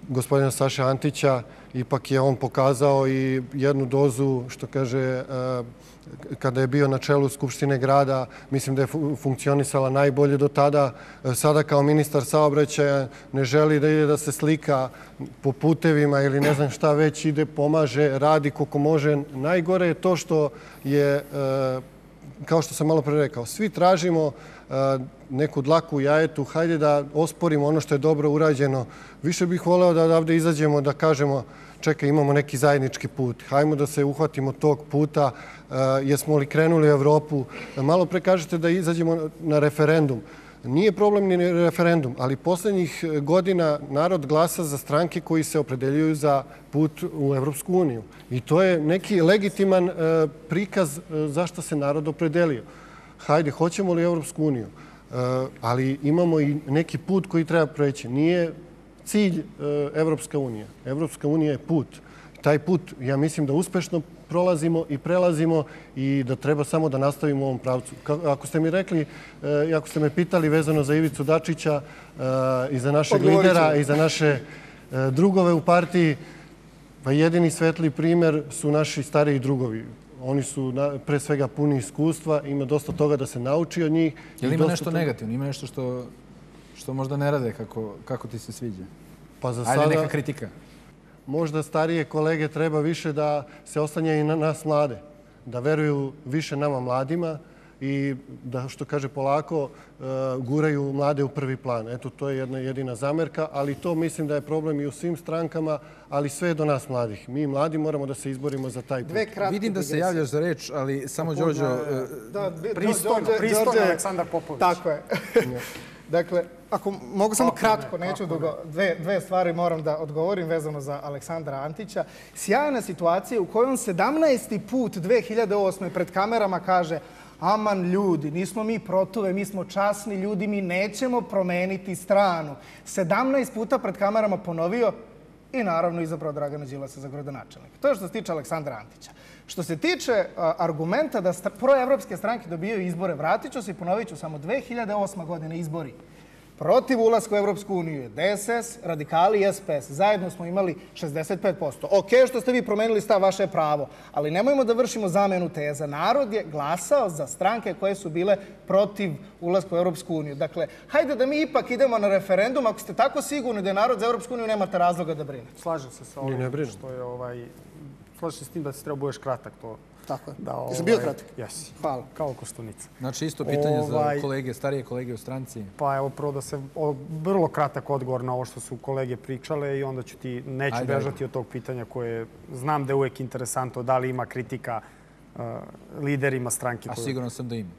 gospodina Saše Antića, ipak je on pokazao i jednu dozu, što kaže, kada je bio na čelu Skupštine grada, mislim da je funkcionisala najbolje do tada. Sada kao ministar saobraćaja ne želi da ide da se slika po putevima ili ne znam šta već, ide, pomaže, radi koliko može. Najgore je to što je, kao što sam malo pre rekao, svi tražimo neku dlaku u jajetu, hajde da osporimo ono što je dobro urađeno. Više bih voleo da odavde izađemo da kažemo čekaj, imamo neki zajednički put, hajmo da se uhvatimo tog puta, jesmo li krenuli u Evropu. Malo pre kažete da izađemo na referendum. Nije problem ni referendum, ali poslednjih godina narod glasa za stranke koji se opredeljuju za put u Evropsku uniju. I to je neki legitiman prikaz zašto se narod opredelio. Hajde, hoćemo li Evropsku uniju? Ali imamo i neki put koji treba preći. Nije cilj Evropska unija. Evropska unija je put. Taj put, ja mislim da uspešno prolazimo i prelazimo i da treba samo da nastavimo u ovom pravcu. Ako ste mi rekli, ako ste me pitali vezano za Ivicu Dačića i za našeg lidera i za naše drugove u partiji, pa jedini svetli primer su naši stariji drugovi. Oni su pre svega puni iskustva, ima dosta toga da se nauči od njih. Je li ima nešto negativno? Ima nešto što možda ne rade kako ti se sviđa? Pa za sada... Ajde, neka kritika. Možda starije kolege treba više da se oslanjaju i na nas mlade, da veruju više nama mladima i da, što kaže polako, guraju mlade u prvi plan. Eto, to je jedna jedina zamerka, ali to mislim da je problem i u svim strankama, ali sve je do nas mladih. Mi mladi moramo da se izborimo za taj put. Vidim da se javljaš za reč, ali samo Đorđo... Pristojno Aleksandar Popović. Tako je. Dakle, ako mogu samo kratko, neću dugo, dve stvari moram da odgovorim vezano za Aleksandra Antića. Sjajna situacija u kojoj on 17. put 2008. pred kamerama kaže aman ljudi, nismo mi protuve, mi smo časni ljudi, mi nećemo promeniti stranu. 17 puta pred kamerama ponovio i naravno izabrao Dragana Đilasa za gradonačelnika. To je što se tiče Aleksandra Antića. Što se tiče argumenta da proevropske stranke dobijaju izbore, vratit ću se i ponovit ću samo 2008. godine izbori. Protiv ulaska u Evropsku uniju je DSS, radikali i SPS. Zajedno smo imali 65%. Ok, što ste vi promenili stav, vaše je pravo, ali nemojmo da vršimo zamenu teza. Narod je glasao za stranke koje su bile protiv ulaska u Evropsku uniju. Dakle, hajde da mi ipak idemo na referendum. Ako ste tako sigurni da je narod za Evropsku uniju, nemate razloga da brinete. Slažem se sa ovim što je slažem se s tim da se treba budeš kratak to. Tako je. Jesi bio kratak? Jesi. Hvala. Kao kostunica. Znači isto pitanje za kolege, starije kolege u stranci. Pa evo prvo da se vrlo kratak odgovor na ovo što su kolege pričale i onda ću ti, neću bežati od tog pitanja koje znam da je uvek interesantno, da li ima kritika liderima stranke. A sigurno sam da ima.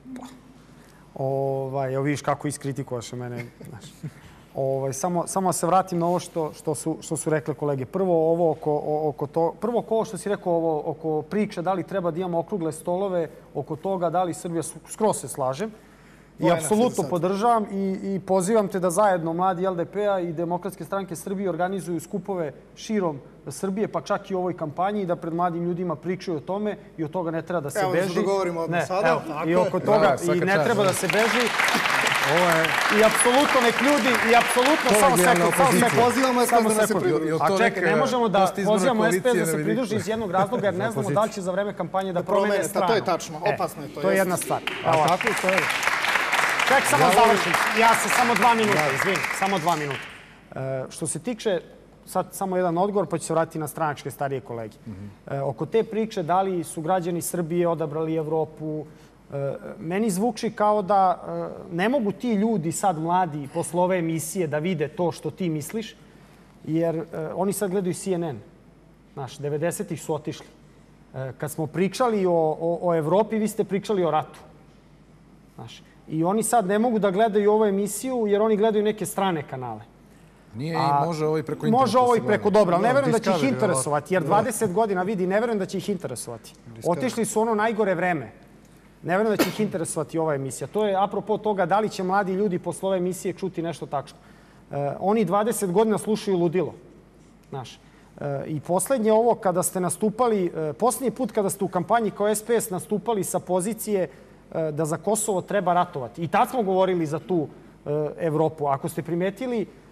Evo vidiš kako iskritikovaš mene. Samo se vratim na ovo što su rekle kolege. Prvo ovo što si rekao oko priče, da li treba da imamo okrugle stolove, oko toga da li Srbija, skroz se slažem. I apsolutno podržavam i pozivam te da zajedno mladi LDP-a i Demokratske stranke Srbije organizuju skupove širom Srbije, pa čak i u ovoj kampanji, da pred mladim ljudima pričaju o tome i od toga ne treba da se beži. Evo da se dogovorimo odmah sada. I oko toga i ne treba da se beži. I apsolutno nek ljudi, i apsolutno samo sekund, pozivamo SPS da se pridruži. A čekaj, ne možemo da pozivamo SPS da se pridruži iz jednog razloga jer ne znamo da li će za vreme kampanje da promene stranu. To je tačno, opasno je to. To je jedna stvar. A tako i to je. Ček, samo završim. Ja se samo 2 minuta, izvini, samo 2 minuta. Što se tiče, sad samo jedan odgovor, pa ću se vratiti na stranačke starije kolege. Oko te priče, da li su građani Srbije odabrali Evropu, meni zvuči kao da ne mogu ti ljudi sad mladi posle ove emisije da vide to što ti misliš, jer oni sad gledaju CNN. Znaš, 90-ih su otišli. Kad smo pričali o Evropi, vi ste pričali o ratu. Znaš, i oni sad ne mogu da gledaju ovu emisiju jer oni gledaju neke strane kanale. Nije i može ovo i preko interneta. Može ovo i preko, dobro, ali ne verujem da će ih interesovati, jer 20 godina vidi, ne verujem da će ih interesovati. Otišli su ono najgore vreme. Ne verujem da će ih interesovati ova emisija. To je apropo toga da li će mladi ljudi posle ove emisije čuti nešto tačno. Oni 20 godina slušaju ludilo. Znaš. I poslednje ovo kada ste nastupali, poslednji put kada ste u kampanji kao SPS nastupali sa pozicije da za Kosovo treba ratovati. I tad smo govorili za tu Evropu. Ako ste primetili,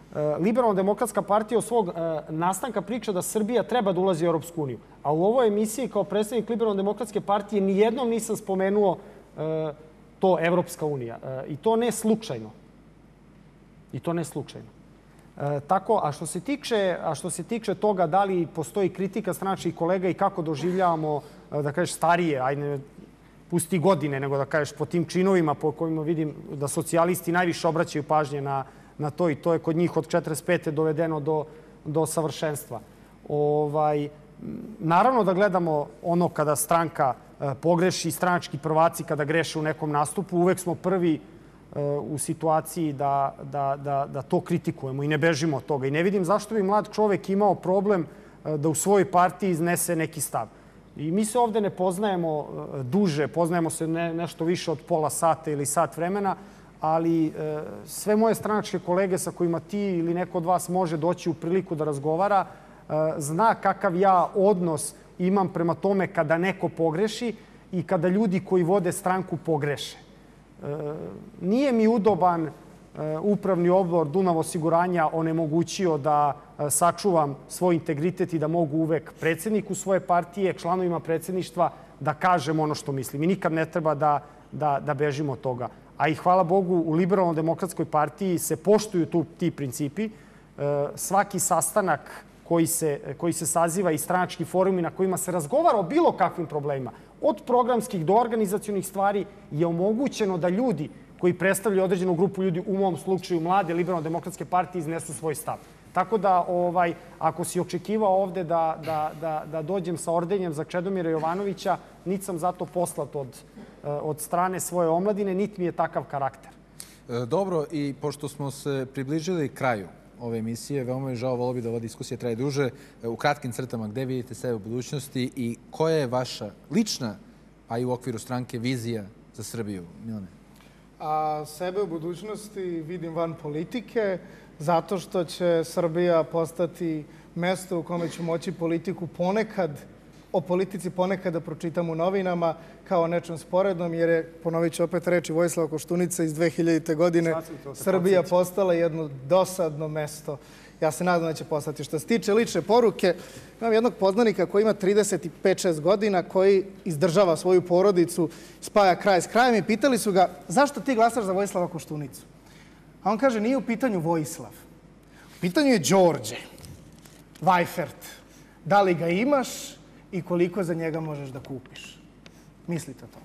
Liberalno-demokratska partija od svog nastanka priča da Srbija treba da ulazi u Europsku uniju. A u ovoj emisiji kao predstavnik Liberalno-demokratske partije nijednom nisam spomenuo to Evropska unija. I to ne slučajno. Tako, a što se tiče toga da li postoji kritika stranačkih kolega i kako doživljavamo, da kažeš, starije, ajde, pusti godine, nego da kažeš po tim činovima po kojima vidim da socijalisti najviše obraćaju pažnje na to i to je kod njih od 45. dovedeno do savršenstva. Naravno da gledamo ono kada stranka pogreši, stranački prvaci kada greše u nekom nastupu, uvek smo prvi u situaciji da to kritikujemo i ne bežimo od toga. I ne vidim zašto bi mlad čovek imao problem da u svojoj partiji iznese neki stav. I mi se ovde ne poznajemo duže, poznajemo se nešto više od pola sata ili sat vremena, ali sve moje stranačke kolege sa kojima ti ili neko od vas može doći u priliku da razgovara, zna kakav ja odnos imam prema tome kada neko pogreši i kada ljudi koji vode stranku pogreše. Nije mi udoban upravni odbor Dunav osiguranja onemogućio da sačuvam svoj integritet i da mogu uvek predsjedniku svoje partije, članovima predsjedništva da kažem ono što mislim. I nikad ne treba da bežimo od toga. A i hvala Bogu u Liberalno-demokratskoj partiji se poštuju ti principi. Svaki sastanak koji se saziva i stranački forumi na kojima se razgovara o bilo kakvim problemima, od programskih do organizacionih stvari, je omogućeno da ljudi koji predstavljaju određenu grupu ljudi, u mom slučaju mlade Liberalno-demokratske partije, iznesu svoj stav. Tako da, ako si očekivao ovde da dođem sa ordenjem za Čedomira Jovanovića, niti sam zato poslat od strane svoje omladine, niti mi je takav karakter. Dobro, i pošto smo se približili kraju ove emisije, veoma je žao, volio bi da ova diskusija traje duže. U kratkim crtama, gde vidite sebe u budućnosti i koja je vaša lična, a i u okviru stranke, vizija za Srbiju? Milane? Sebe u budućnosti vidim van politike, zato što će Srbija postati mesto u kome ću moći o politici ponekad da pročitam u novinama kao nečem sporednom, jer je, ponovit ću opet reči Vojislava Koštunice iz 2000. godine, Srbija postala jedno dosadno mesto. Ja se nadam da će postati. Što se tiče lične poruke, imam jednog poznanika koji ima 35-6 godina, koji izdržava svoju porodicu, spaja kraj s krajem i pitali su ga zašto ti glasaš za Vojislava Koštunicu? A on kaže, nije u pitanju Vojislav. U pitanju je Đorđe, Vajfert. Da li ga imaš i koliko za njega možeš da kupiš? Mislite o tome.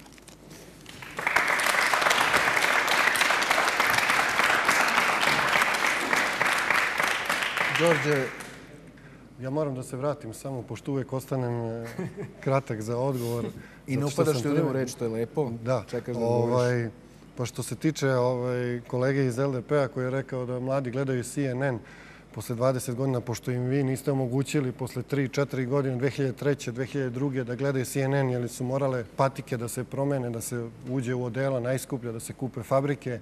Đorđe, ja moram da se vratim samo, pošto uvek ostanem kratak za odgovor. I ne upadaš ljudima u reč, to je lepo. Da. Čekaš da govoriš. Pa što se tiče kolege iz LDP-a koji je rekao da mladi gledaju CNN posle 20 godina, pošto im vi niste omogućili posle 3-4 godine, 2003. 2002. da gledaju CNN, jer su morale patike da se promene, da se uđe u odela najskuplja, da se kupe fabrike,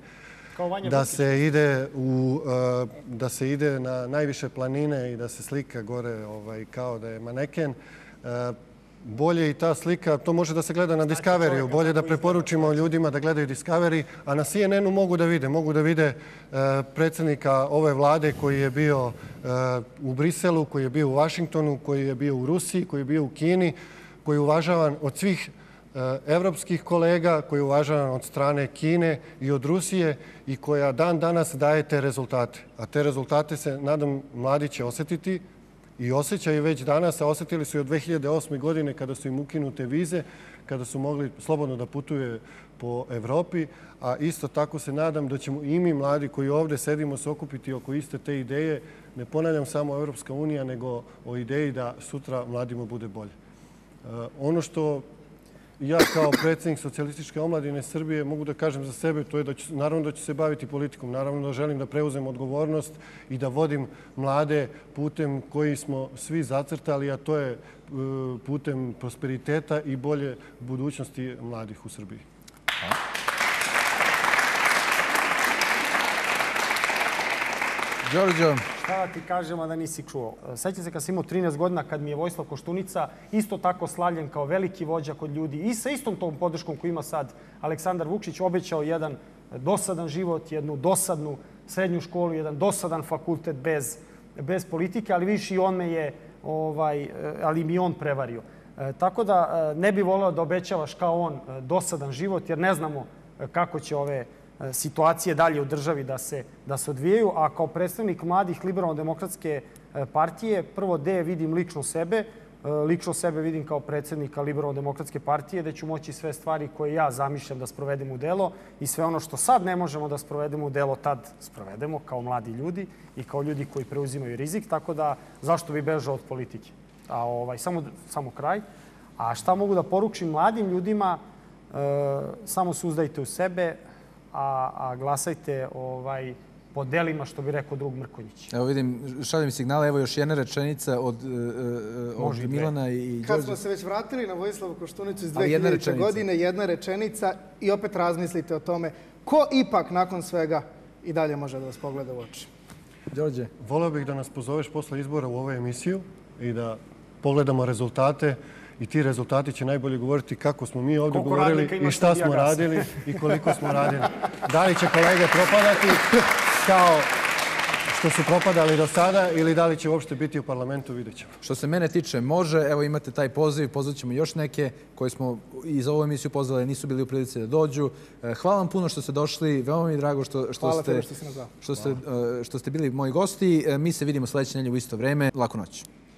da se ide na najviše planine i da se slika gore kao da je maneken. Bolje i ta slika, to može da se gleda na Discovery-u, bolje da preporučimo ljudima da gledaju Discovery, a na CNN-u mogu da vide predsjednika ove vlade koji je bio u Briselu, koji je bio u Vašingtonu, koji je bio u Rusiji, koji je bio u Kini, koji je uvažavan od svih evropskih kolega, koji je uvažavan od strane Kine i od Rusije i koja dan danas daje te rezultate. A te rezultate se, nadam, mladi će osjetiti i osjećaju već danas, a osjetili su i od 2008. godine kada su im ukinute vize, kada su mogli slobodno da putuje po Evropi, a isto tako se nadam da ćemo i mi mladi koji ovde sedimo se okupiti oko iste te ideje, ne ponavljam samo Evropska unija, nego o ideji da sutra mladima bude bolje. Ono što ja kao predsjednik Socijalističke omladine Srbije mogu da kažem za sebe, to je da naravno da ću se baviti politikom, naravno da želim da preuzem odgovornost i da vodim mlade putem koji smo svi zacrtali, a to je putem prosperiteta i bolje budućnosti mladih u Srbiji. Đorđo. Šta da ti kažemo da nisi čuo? Sećam se kad sam imao 13 godina, kad mi je Vojislav Koštunica isto tako slavljen kao veliki vođa kod ljudi i sa istom tom podrškom koju ima sad Aleksandar Vučić, obećao jedan dosadan život, jednu dosadnu srednju školu, jedan dosadan fakultet bez politike, ali vidiš i on me je, ali mi on prevario. Tako da ne bi voleo da obećavaš kao on dosadan život, jer ne znamo kako će ove situacije dalje u državi da se odvijaju. A kao predstavnik mladih Liberalno-demokratske partije, prvo gde vidim lično sebe, vidim kao predsednika Liberalno-demokratske partije, da ću moći sve stvari koje ja zamišljam da sprovedem u delo i sve ono što sad ne možemo da sprovedemo u delo, tad sprovedemo kao mladi ljudi i kao ljudi koji preuzimaju rizik. Tako da zašto bi bežao od politike? Samo kraj. A šta mogu da poručim mladim ljudima? Samo se uzdajte u sebe, a glasajte po delima, što bi rekao drug Mrkonjić. Evo vidim, šaljem signale, evo još jedna rečenica od Milana i Đorđe. Kad smo se već vratili na Vojislavu Koštunicu iz 2000. godine, jedna rečenica i opet razmislite o tome ko ipak nakon svega i dalje može da vas pogleda u oči. Đorđe? Voleo bih da nas pozoveš posle izbora u ovu emisiju i da pogledamo rezultate i ti rezultati će najbolje govoriti kako smo mi ovdje govorili i šta smo radili i koliko smo radili. Da li će kolege propadati kao što su propadali do sada ili da li će uopšte biti u parlamentu, vidjet ćemo. Što se mene tiče, može. Evo imate taj poziv, pozvat ćemo još neke koje smo i za ovu emisiju pozvali, nisu bili u prilici da dođu. Hvala vam puno što ste došli, veoma mi je drago što ste bili moji gosti. Mi se vidimo sledeće nedelje u isto vreme. Laku noć.